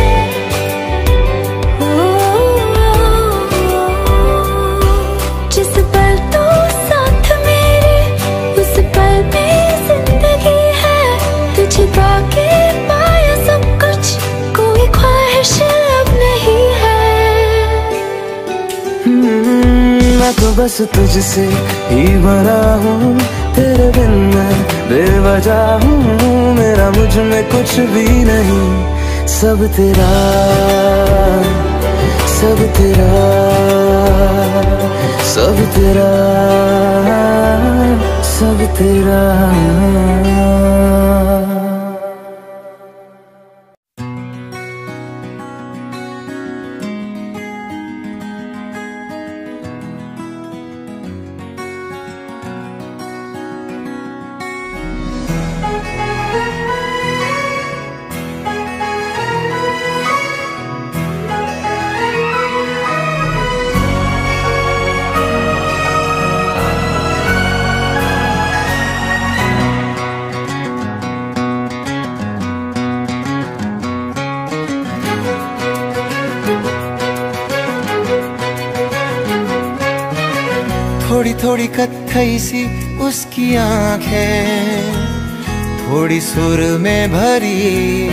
जिस पल तो साथ मेरे, उस पल में जिंदगी है। तुझे पाके पाया सब कुछ, कोई ख्वाहिश अब नहीं है। मैं तो बस तुझसे ही भरा हूँ, तेरे बिन मैं बेवजह हूँ। मेरा मुझ में कुछ भी नहीं, सब तेरा, सब तेरा, सब तेरा। रहा। थोड़ी थोड़ी कत्थई सी उसकी आंखें, थोड़ी सुर में भरी,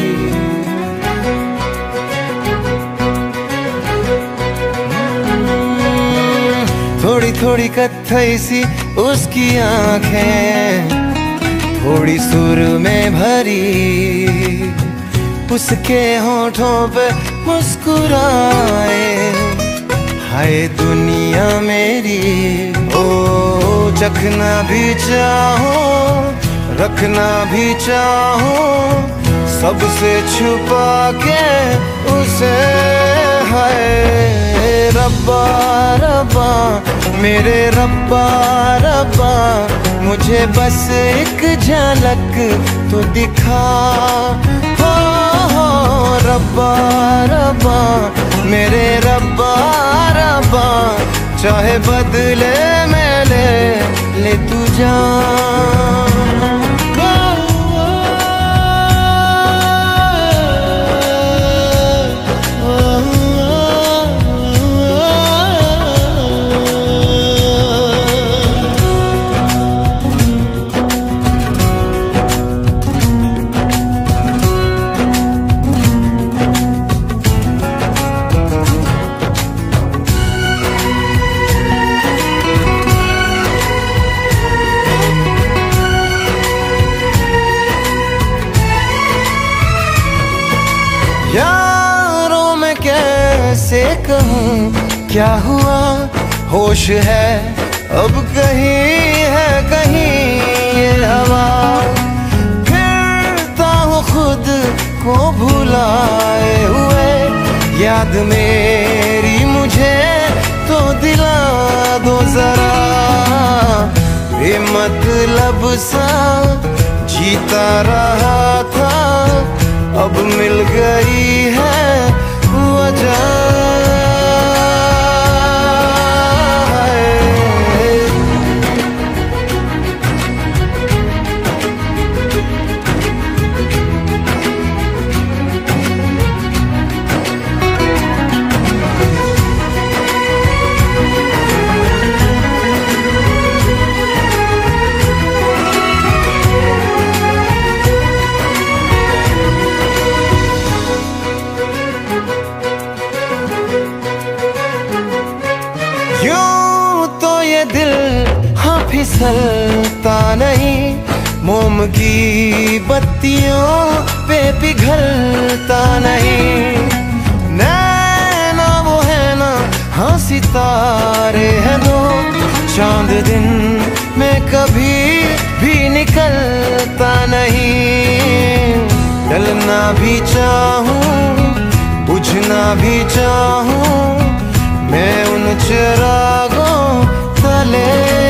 थोड़ी थोड़ी कत्थई सी उसकी आंखें, थोड़ी सुर में भरी, उसके होठों पे मुस्कुराए, हाय दुनिया मेरी। ओ चखना भी चाहो, रखना भी चाहो, सबसे छुपा के उसे, हाय रब्बा रब्बा मेरे रब्बा रब्बा, मुझे बस एक झलक तो दिखा। हो हो रब्बा रब्बा मेरे रब्बा रब्बा, चाहे बदले में ले ले तू जान। यारों में कैसे कहूँ क्या हुआ, होश है अब कहीं है कहीं ये हवा, फिरता हूँ खुद को भुलाए हुए, याद मेरी मुझे तो दिला दो जरा। बेमतलब सा जीता रहा था, अब मिल गई है वजह। फिसलता नहीं, मोम की बत्तियों पे पिघलता नहीं, नैना वो है ना हाँ सितारे हैं दो, चांद दिन में कभी भी निकलता नहीं। डलना भी चाहूं बुझना भी चाहूं, मैं उन चिरागों तले,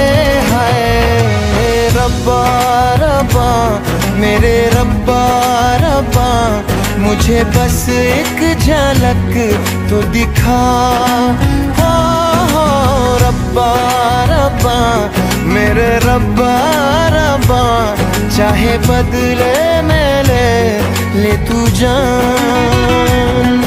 रब्बा रब्बा मेरे रब्बा रब्बा, मुझे बस एक झलक तो दिखा। हो हो रब्बा रब्बा मेरे रब्बा रब्बा, चाहे बदले में ले ले तू जान।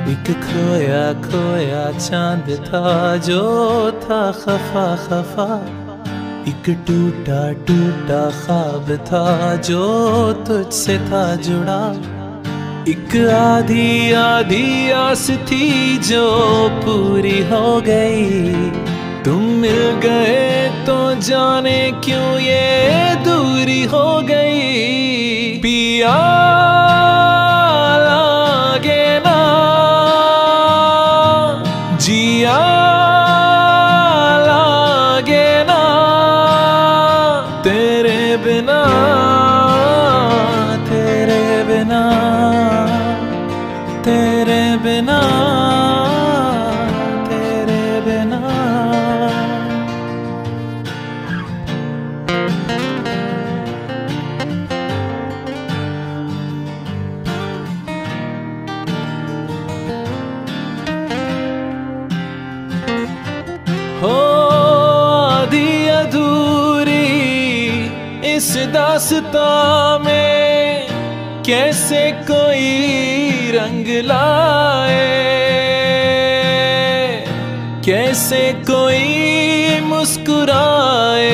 एक खोया खोया चांद था जो था खफा खफा, एक टूटा टूटा ख्वाब था जो तुझसे था जुड़ा, एक आधी आधी आस थी जो पूरी हो गई। तुम मिल गए तो जाने क्यों ये दूरी हो गई। पिया लागे ना जिया लागे ना तेरे बिना, तेरे बिना, तेरे बिना, तेरे बिना। हो आधी अधूरी इस दास्तां में कैसे कोई रंग लाए, कैसे कोई मुस्कुराए।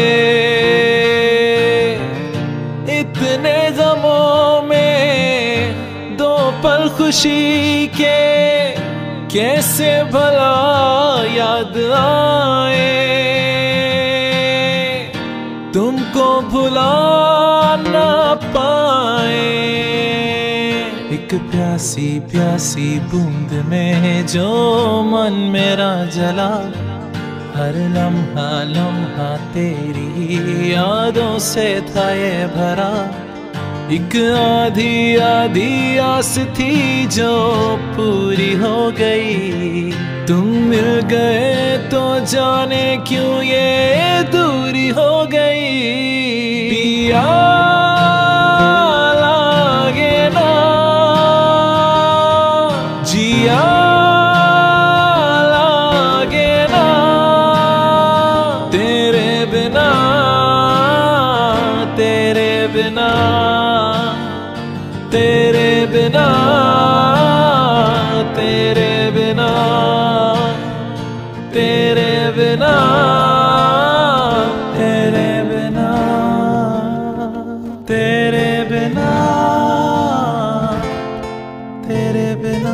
इतने गमों में दो पल खुशी के कैसे भला याद आए। तुमको भुला ना पाए। एक प्यासी प्यासी बूंद में जो मन मेरा जला, हर लम्हा लम्हा तेरी यादों से था ये भरा। एक आधी आधी आस थी जो पूरी हो गई। तुम मिल गए तो जाने क्यों ये दूरी हो गई। पिया लागे ना जिया लागे ना तेरे बिना, तेरे बिना, तेरे बिना, तेरे बिना, तेरे बिना, तेरे बिना, तेरे बिना, तेरे बिना।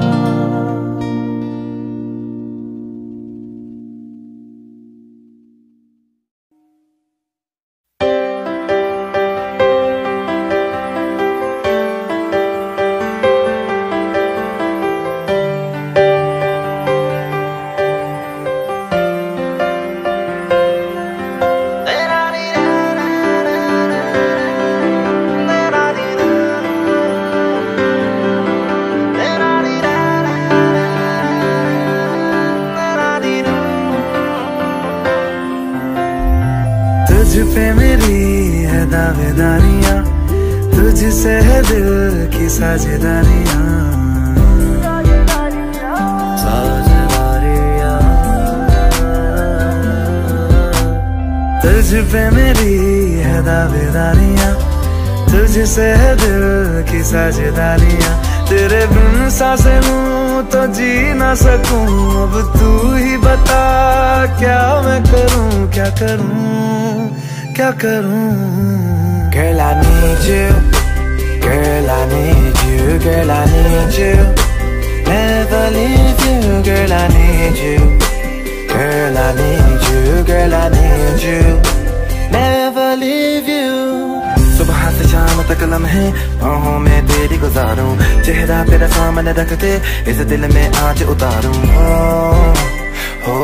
पे मेरी है दावेदारियां, तुझसे है दिल की साझेदारियां, साझेदारियां। तुझ पे मेरी है दावेदारियां, तुझसे है दिल की साझेदारियां। तेरे बिन सांसें लूं तो जी ना सकूं। अब तू ही बता क्या मैं करूं, क्या करूं, क्या करूं। Girl I need you, girl I need you, girl I need you, never leave you. Girl I need you, girl I need you, girl I need you, never leave you. सुबह से शाम तक लम्हे बाहों में तेरी गुजारूं, चेहरा तेरा सामने रख के इस दिल में आज उतारूं। हो हो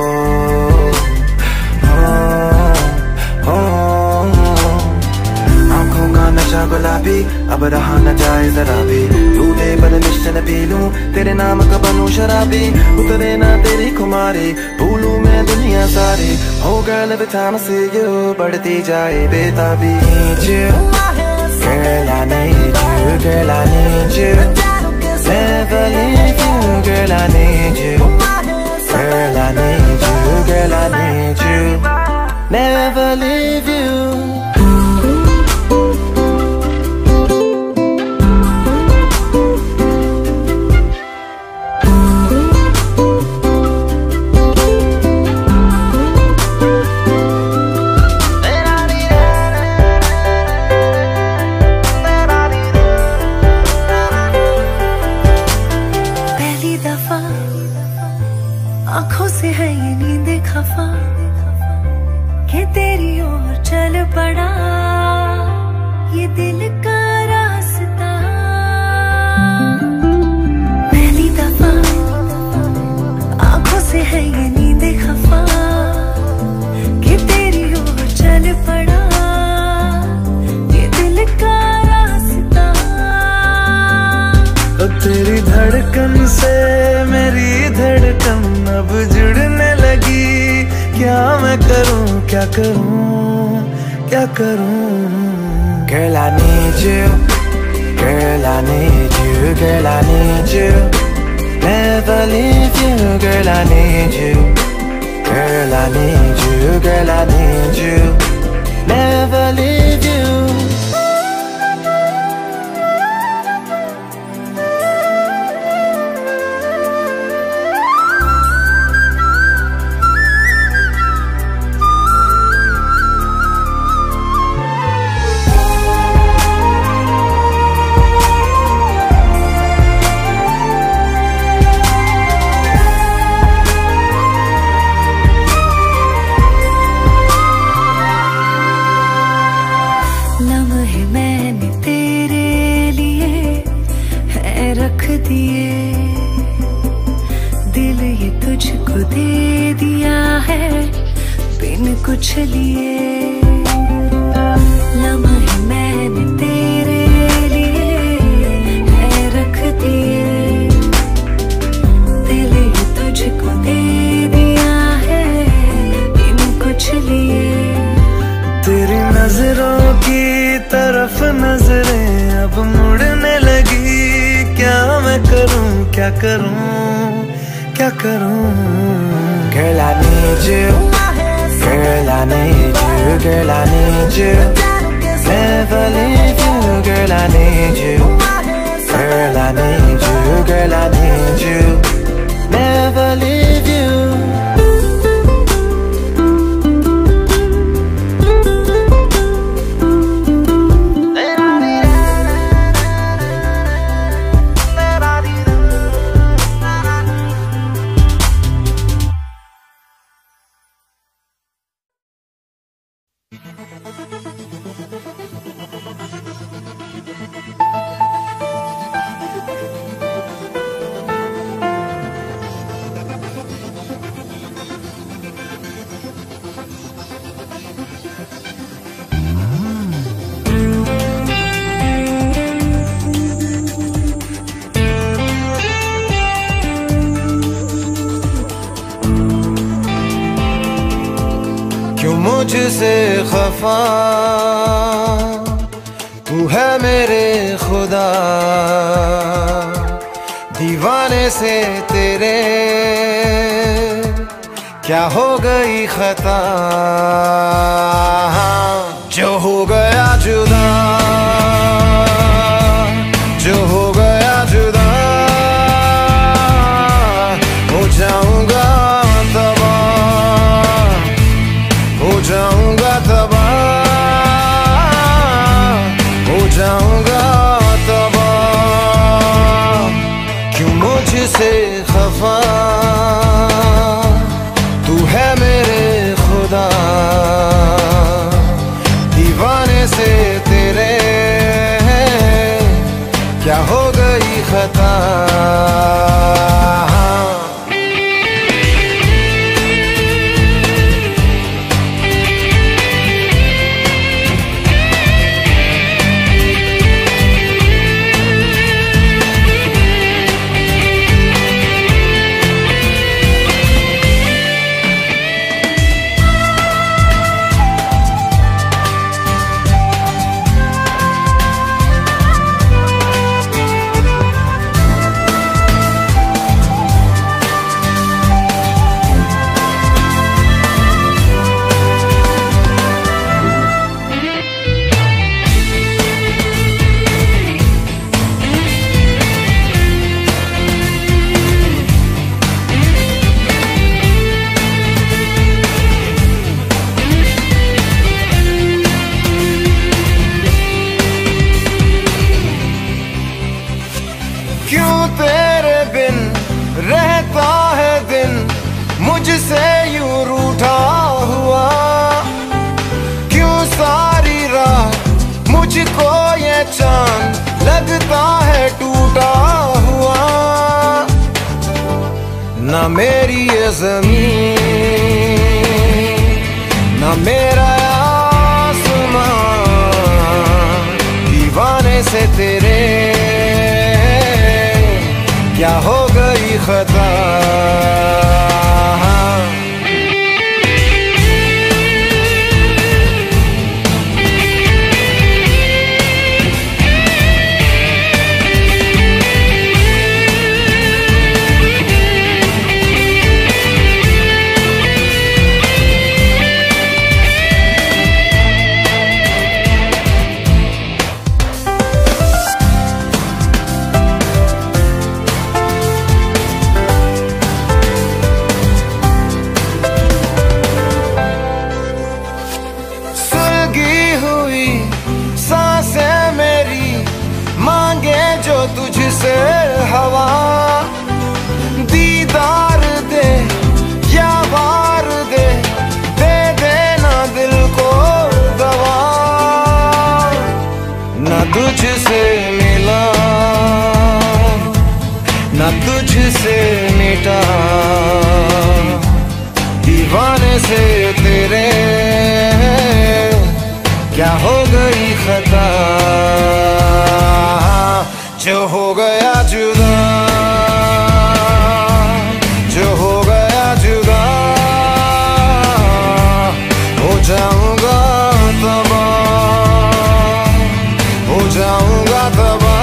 हो हो आँखों का नशा गुलाबी अब रहा न जाए जरा भी। दूधे पर मिश्रण पी लूं, तेरे नाम का बनूं शराबी। उतरे ना तेरी खुमारी, भूलूं मैं दुनिया सारी। Oh girl every time I see you बढ़ती जाए बेताबी। Girl I need you, girl I need you, never leave you. Girl I need you, girl I need you, girl I need you, never leave you. धड़कन से मेरी धड़कन अब जुड़ने लगी। क्या मैं करूं क्या करूं क्या करूं? Girl I need you, girl I need you, girl I need you, never leave you. Girl I need you, girl I need you, girl I need you, never leave you. कुछ लिए लम्हे मैंने तेरे लिए है रख दिए, दिल ये तुझको दे दिया है इन कुछ लिए। तेरी नजरों की तरफ नजरें अब मुड़ने लगी। क्या मैं करूं क्या करूं क्या करूं? Girl I need you, girl I need you, girl I need you, never leave you. Girl I need you, girl I need you, girl I need you, never leave you. मुझसे खफा तू है मेरे खुदा, दीवाने से तेरे क्या हो गई खता। जो हो गया जुदा, जो हो गया जुदा, हो जाऊंगा तबाह, हो जाऊंगा तबाह, हो जाऊंगा तबाह। क्यों मुझसे खफा तू है मेरे खुदा, दीवाने से तेरे क्या हो गई खता। मुझसे यूं रूठा हुआ, क्यों सारी रात मुझको ये चांद लगता है टूटा हुआ। ना मेरी ये ज़मीन, ना मेरा आसमान, दीवाने से तेरे क्या हो खता। तुझसे हवा दीदार दे या वार दे, दे देना दिल को दवा। ना तुझसे मिला ना तुझसे मिटा, दीवाने से तेरे क्या हो गई खता। जो हो गया जुदा, जो हो गया जुदा, हो जाऊंगा तबाह, हो जाऊंगा तबाह।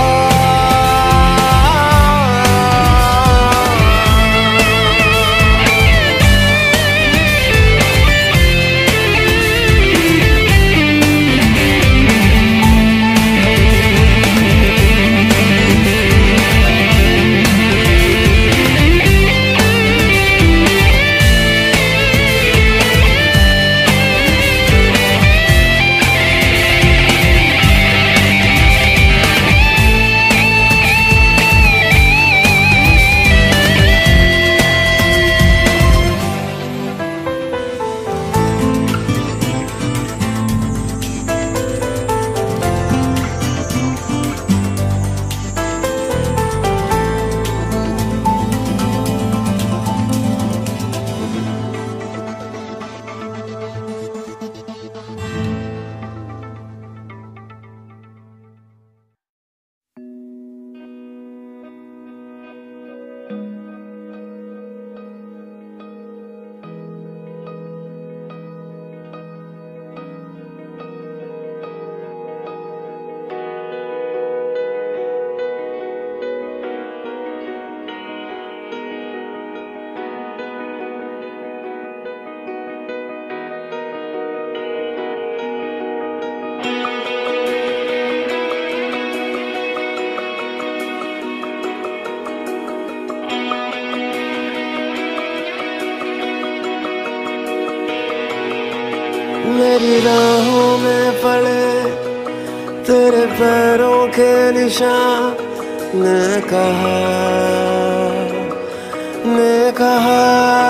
मेरी राहों में पड़े तेरे पैरों के निशान, ने कहा ने कहा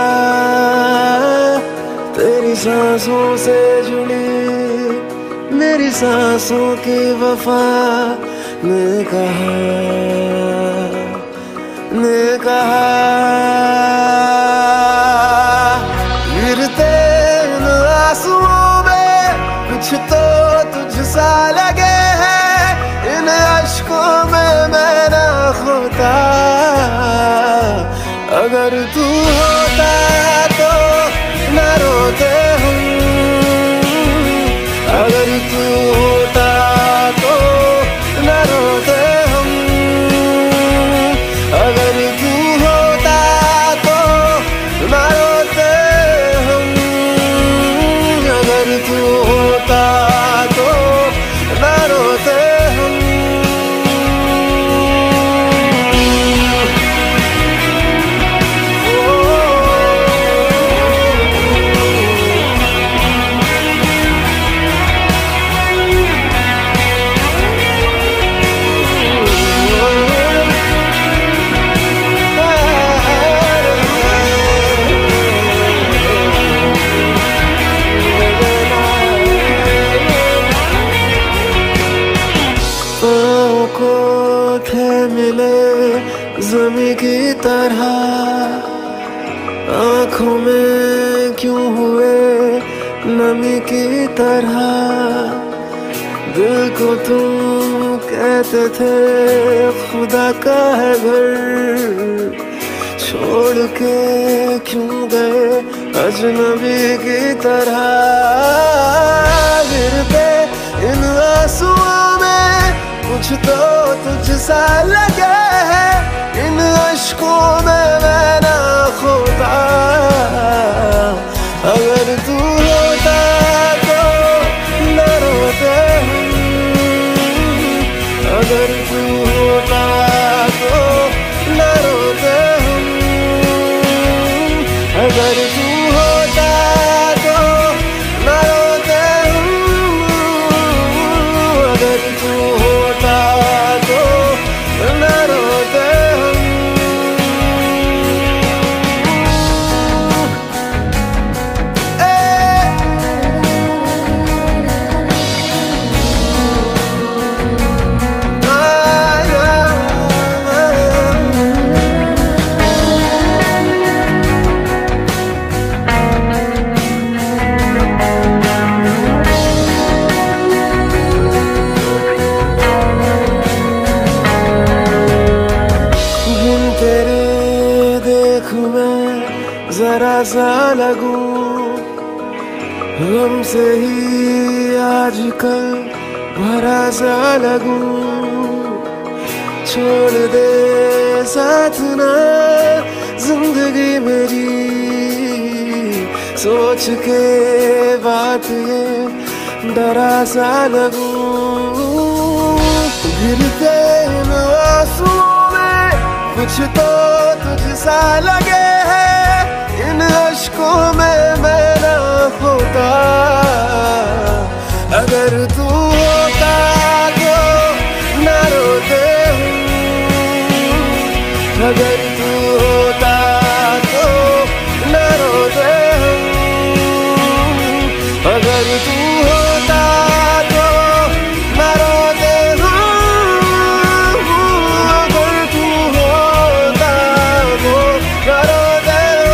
तेरी सांसों से जुड़ी मेरी सांसों की वफा, ने कहा ने कहा गिरते आंसुओं में कुछ तो तुझसा लगे है, इन अश्कों में मैं ना खोता। अगर तू होता तो न रोते हम, अगर तू होता तो न रोते हम, अगर तू होता तो न रोते हम, अगर तू होता तो न रोते हम। ज़मीं की तरह आँखों में क्यों हुए नमी की तरह, दिल को तुम कहते थे खुदा का है घर, छोड़ के क्यों गए अजनबी की तरह गिरते इन आंसुओं में कुछ तो तुझसा लगे है इन अश्कों में मैं ना खोता अगर तू होता तो न रोते अगर तू होता तो न रोते अगर तू होता तो न रोते अगर तू होता तो न रोते जरा सा लगूं हमसे ही आजकल भरा सा लगूं छोड़ दे साथ ना जिंदगी मेरी सोच के बात ये डरा सा लगूं गिरते इन आंसुओं में कुछ तो तुझसा लगे है इन अश्कों में मैं ना होता अगर तू होता तो न रोते अगर तू होता तो न रोते अगर तू होता तो न रोते अगर तू होता तो न रोते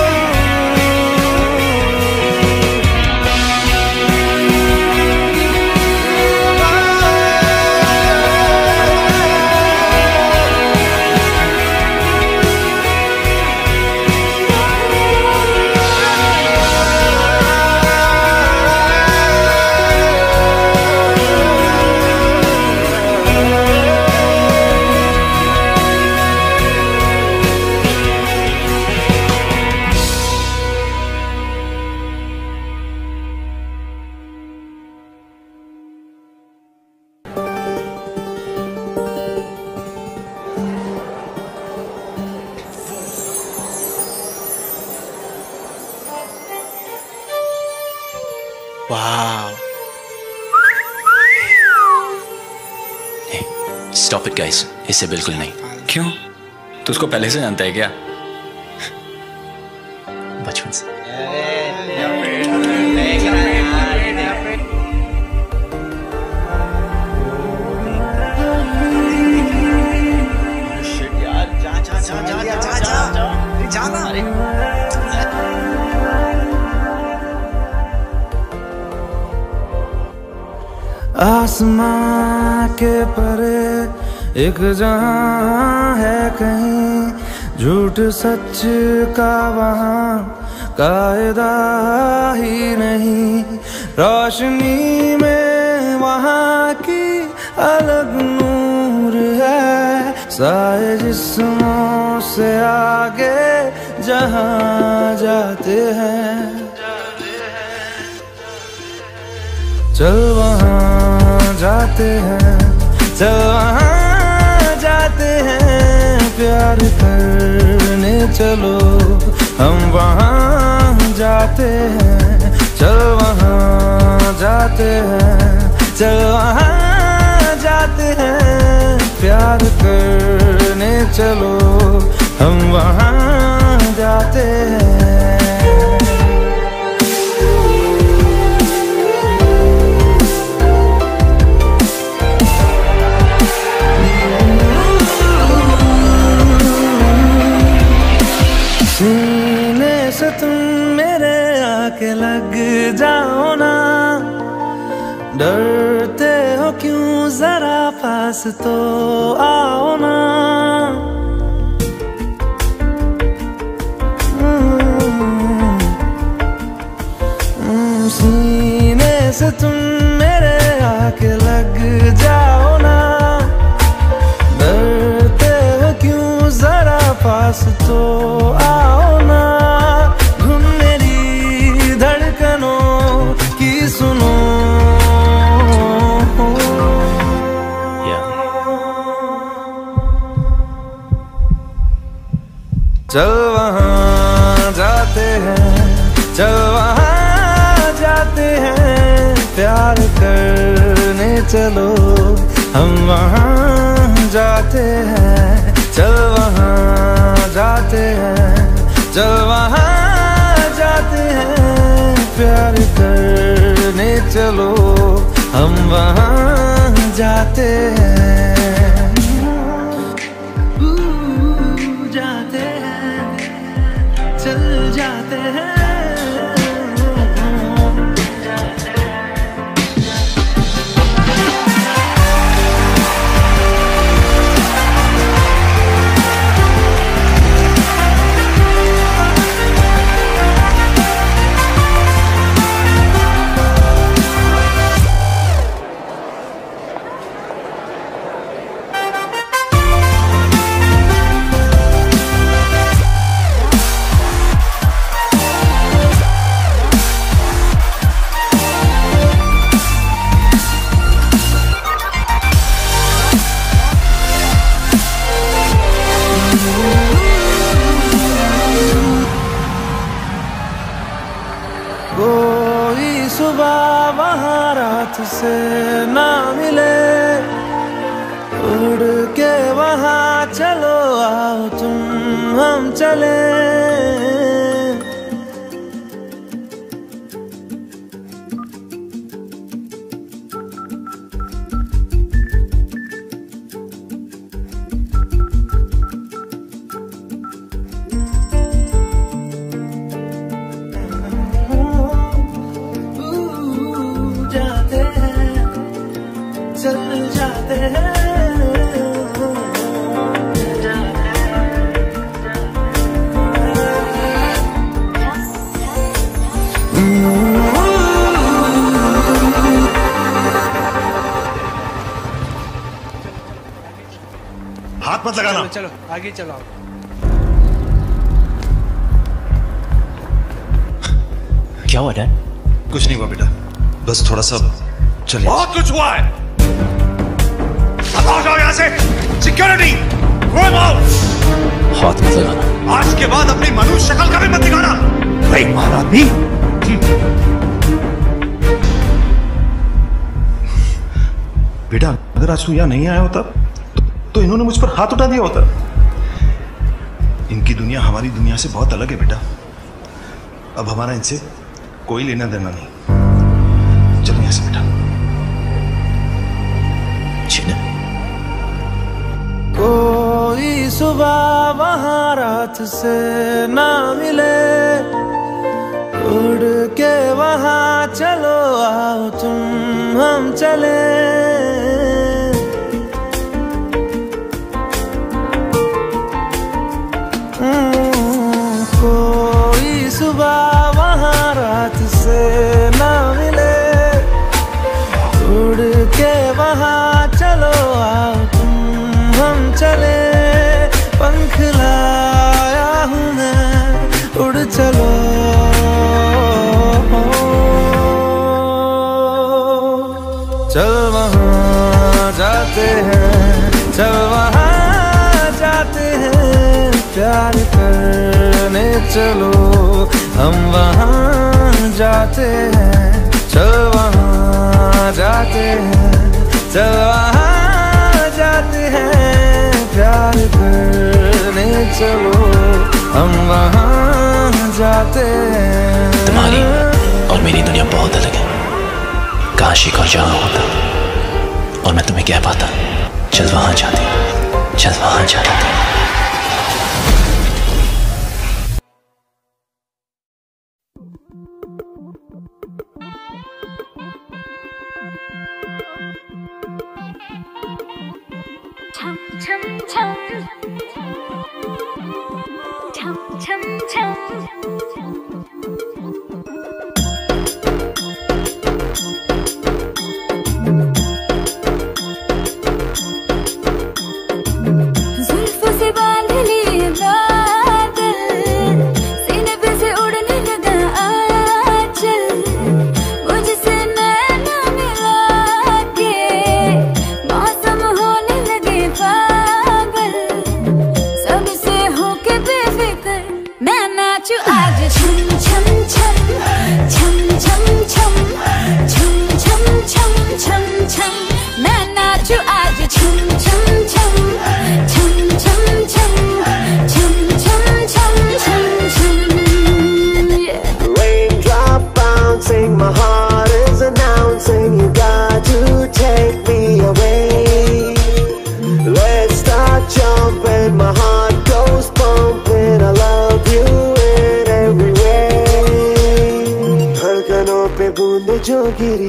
स्टॉप इट गाइस, इससे बिल्कुल नहीं। क्यों? तू उसको पहले से जानता है क्या? बचपन से। आसमां के परे एक जहां है कहीं झूठ सच का वहां कायदा ही नहीं रोशनी में वहां की अलग नूर है साए जिस्मों से आगे जहां जाते हैं चल वहां जाते हैं चल वहां जाते हैं प्यार करने चलो हम वहां जाते हैं चल वहां जाते हैं चल वहां जाते हैं प्यार करने चलो हम वहां जाते हैं सीने से तुम मेरे आके लग जाओ ना डरते हो क्यों जरा पास तो आओ ना से तुम मेरे आके लग जाओ ना, डरते हो क्यों जरा पास तो आओ ना, धुन मेरी धड़कनों की सुनो। चल वहाँ जाते हैं, चल वहाँ जाते हैं, प्यार करने चलो हम वहाँ जाते हैं। चल वहाँ जाते हैं, चल वहाँ जाते हैं, प्यार करने चलो हम वहाँ जाते हैं। जाते हैं, चल जाते हैं। कोई सुबह वहाँ रात से ना मिले, उड़ के वहाँ चलो आओ तुम हम चले। जाते हैं, चल जाते हैं। हाथ मत लगाना। चलो, चलो आगे चलो। क्या हुआ डैड? कुछ नहीं हुआ बेटा, बस थोड़ा सा चलिए। बहुत कुछ हुआ है। अब आ जाओ यहाँ से। सिक्योरिटी, हाथ मत लगाना। आज के बाद अपनी मनुष्य शक्ल का भी मत दिखाना। महान आदमी। बेटा अगर आज तू यहाँ नहीं आया होता तो इन्होंने मुझ पर हाथ उठा दिया होता। इनकी दुनिया हमारी दुनिया से बहुत अलग है बेटा। अब हमारा इनसे कोई लेना देना नहीं। चलो यहाँ से बेटा। कोई सुबह वहाँ रात से ना मिले, उड़ के वहाँ चलो आओ तुम हम चले। कोई सुबह वहाँ रात से ना मिले, उड़ के वहाँ चलो आओ तुम हम चले। पंख लाया हूँ मैं, उड़ चलो। चल वहाँ जाते हैं, चल वहाँ जाते हैं, प्यार करने चलो हम वहाँ जाते हैं। चल वहाँ जाते हैं, चल वहाँ जाते हैं, प्यार करने चलो हम वहाँ जाते हैं। तुम्हारी और मेरी दुनिया बहुत अलग है। काश एक और जहाँ होता और मैं तुम्हें कह पाता चल वहाँ जाते, चल वहाँ जाते। Cham cham cham, cham cham cham. गिरी।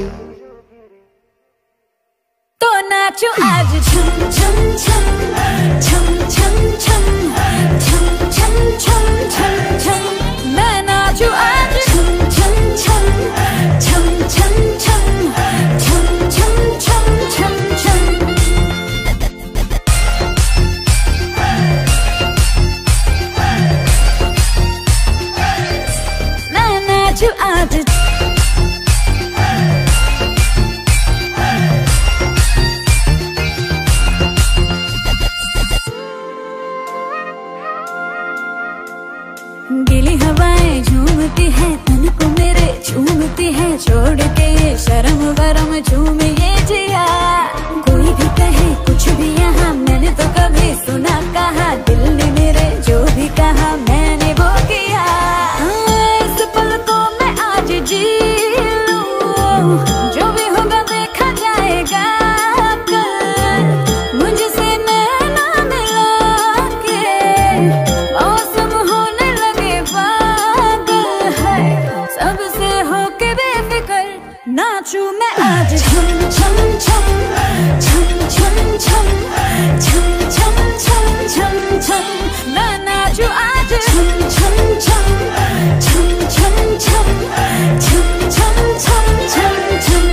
तो नाचो आज छम छम छम छम छम छम छम छम छम छम छम। मैं नाचो आज छम छम छम छम छम छम छम छम छम छम छम। मैं नाचो आज गीली हवाएं झूमती है तन को मेरे झूमती है छोड़ के ये शर्म वरम झूम ये जिया। कोई भी कहे कुछ भी यहाँ मैंने तो कभी सुना कहा दिल ने मेरे जो भी कहा मैंने वो किया। इस पल को मैं आज जी लूं जो भी होगा देखा जाएगा कल। मुझसे नैना मिला के मौसम होने लगे पागल है सबसे होके बेफिक्र नाचू मैं आज छम छम छम छम छम छम छम छम छम छम छम। मैं नाचू आज छम छम छम छम छम छम छम छम छम छम छम।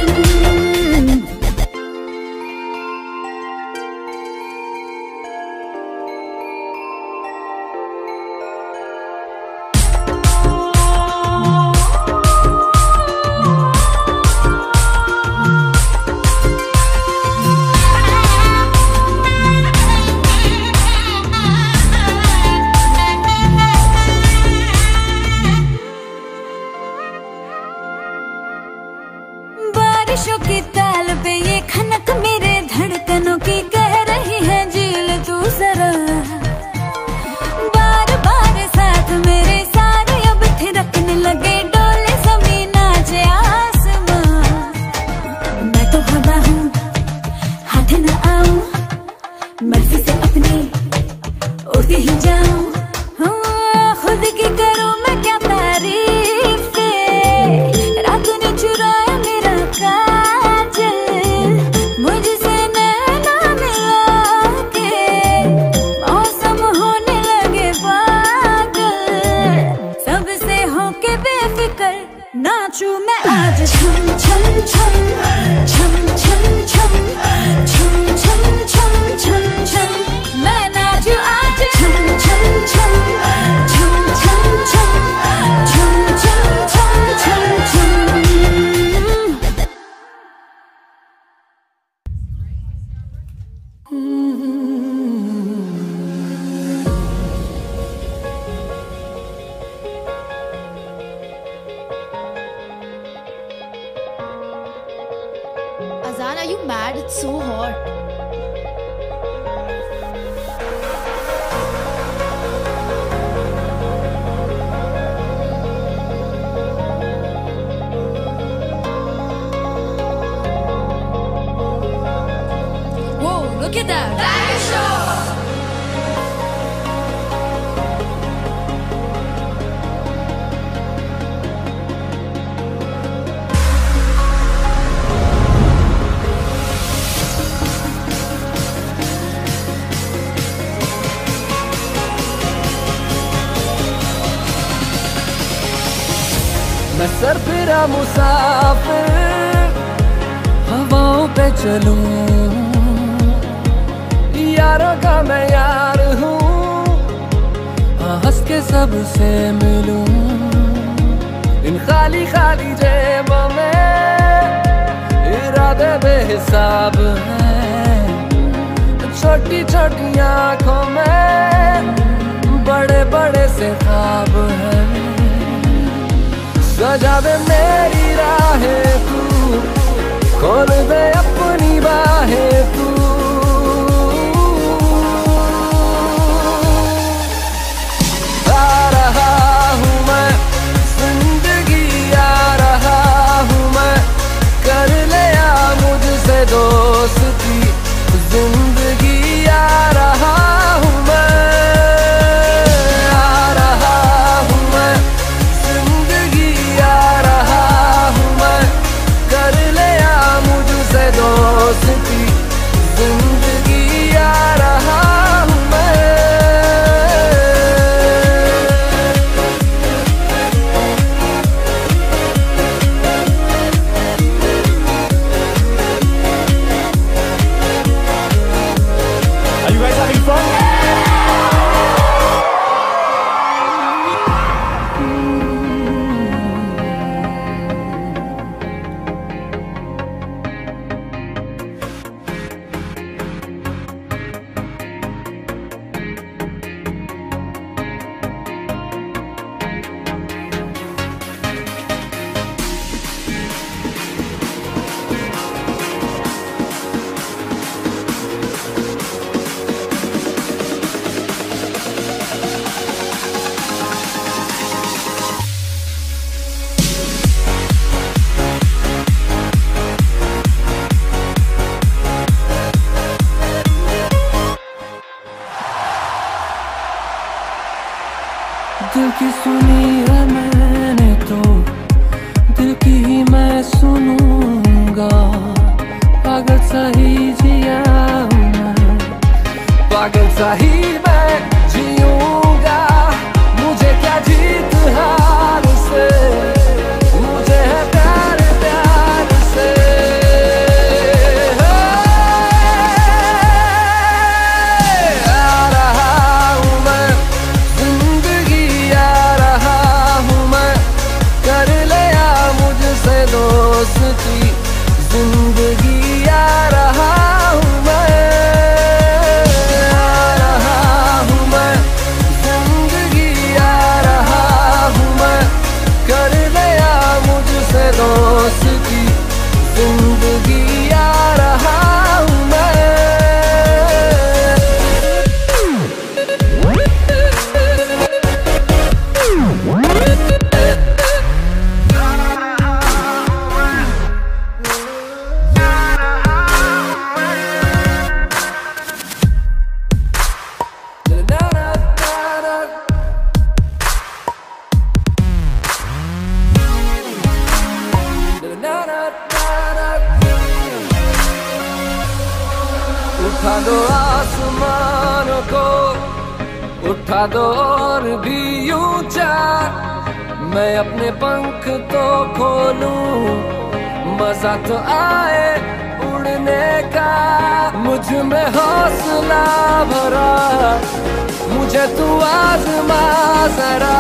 बारिशों की ताल पे ये खनक मेरे धड़कनों की कह रही है झील तू जरा। बार बार साथ मेरे सारे अब थिरकने लगे डोले जमीन नाचे आसमां। मैं तो हवा हूँ हाथ न आऊं मर्जी से अपनी उड़ती ही जाऊं। हाँ, खुद की करूं मैं क्या तारीफ रात ने चुराया मेरा काजल। मुझसे नैना मिला के मौसम होने लगे पागल सबसे होके बेफिक्र नाचू मैं आज छम छम छम छम छम छम छम छम छम छम छम। मैं नाचू आज छम छम छम छम छम छम छम छम छम छम छम। Azan, are you mad? It's so hot. Whoa, look at that! Tiger Shroff! मैं सरफिरा मुसाफिर हवाओं पे चलूं यारों का मैं यार हूँ हंस के सबसे मिलूं। इन खाली खाली जेबों में इरादे बेहिसाब हैं छोटी छोटी आँखों में बड़े बड़े से ख्वाब हैं। सजा दे मेरी राहें तू खोल दे अपनी बाहें तू। आ रहा हूँ मैं जिंदगी आ रहा हूँ मैं कर लिया मुझसे दोस्ती जिंदगी आ रहा हूँ मैं। आ रहा हूँ मैं जिंदगी आ रहा हूँ मैं दिल की सुनी है मैंने तो दिल की ही मैं सुनूंगा। पागल सा ही जिया हूँ मैं, पागल सा ही मैं जीऊंगा। मुझे क्या जीत हार से, मुझे है प्यार प्यार से। आ रहा हूँ मैं जिंदगी, आ रहा हूँ मैं, कर लिया मुझसे दोस्ती जिंदगी। आ रहा हूँ मैं, आ रहा हूँ मैं जिंदगी, आ रहा हूँ मैं, कर लिया मुझसे दोस्ती जिंदगी। आ रहा हूँ मैं। उठा दो आसमानों को, उठा दो और भी ऊंचा, मैं अपने पंख तो खोलूं, मजा तो आए उड़ने का। मुझ में हौसला भरा, मुझे तू आज़मा जरा।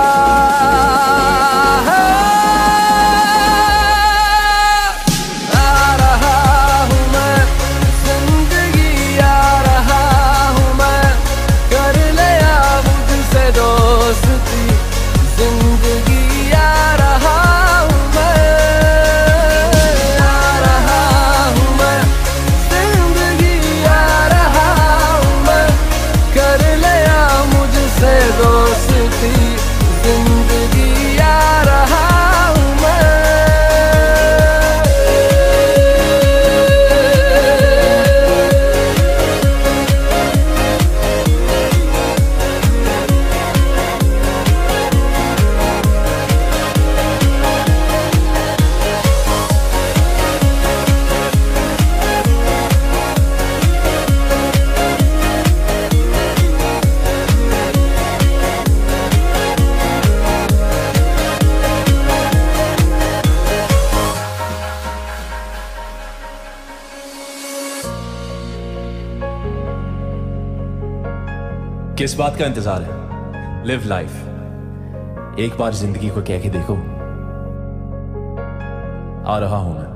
किस बात का इंतजार है? लिव लाइफ, एक बार जिंदगी को कह के देखो, आ रहा हूं मैं।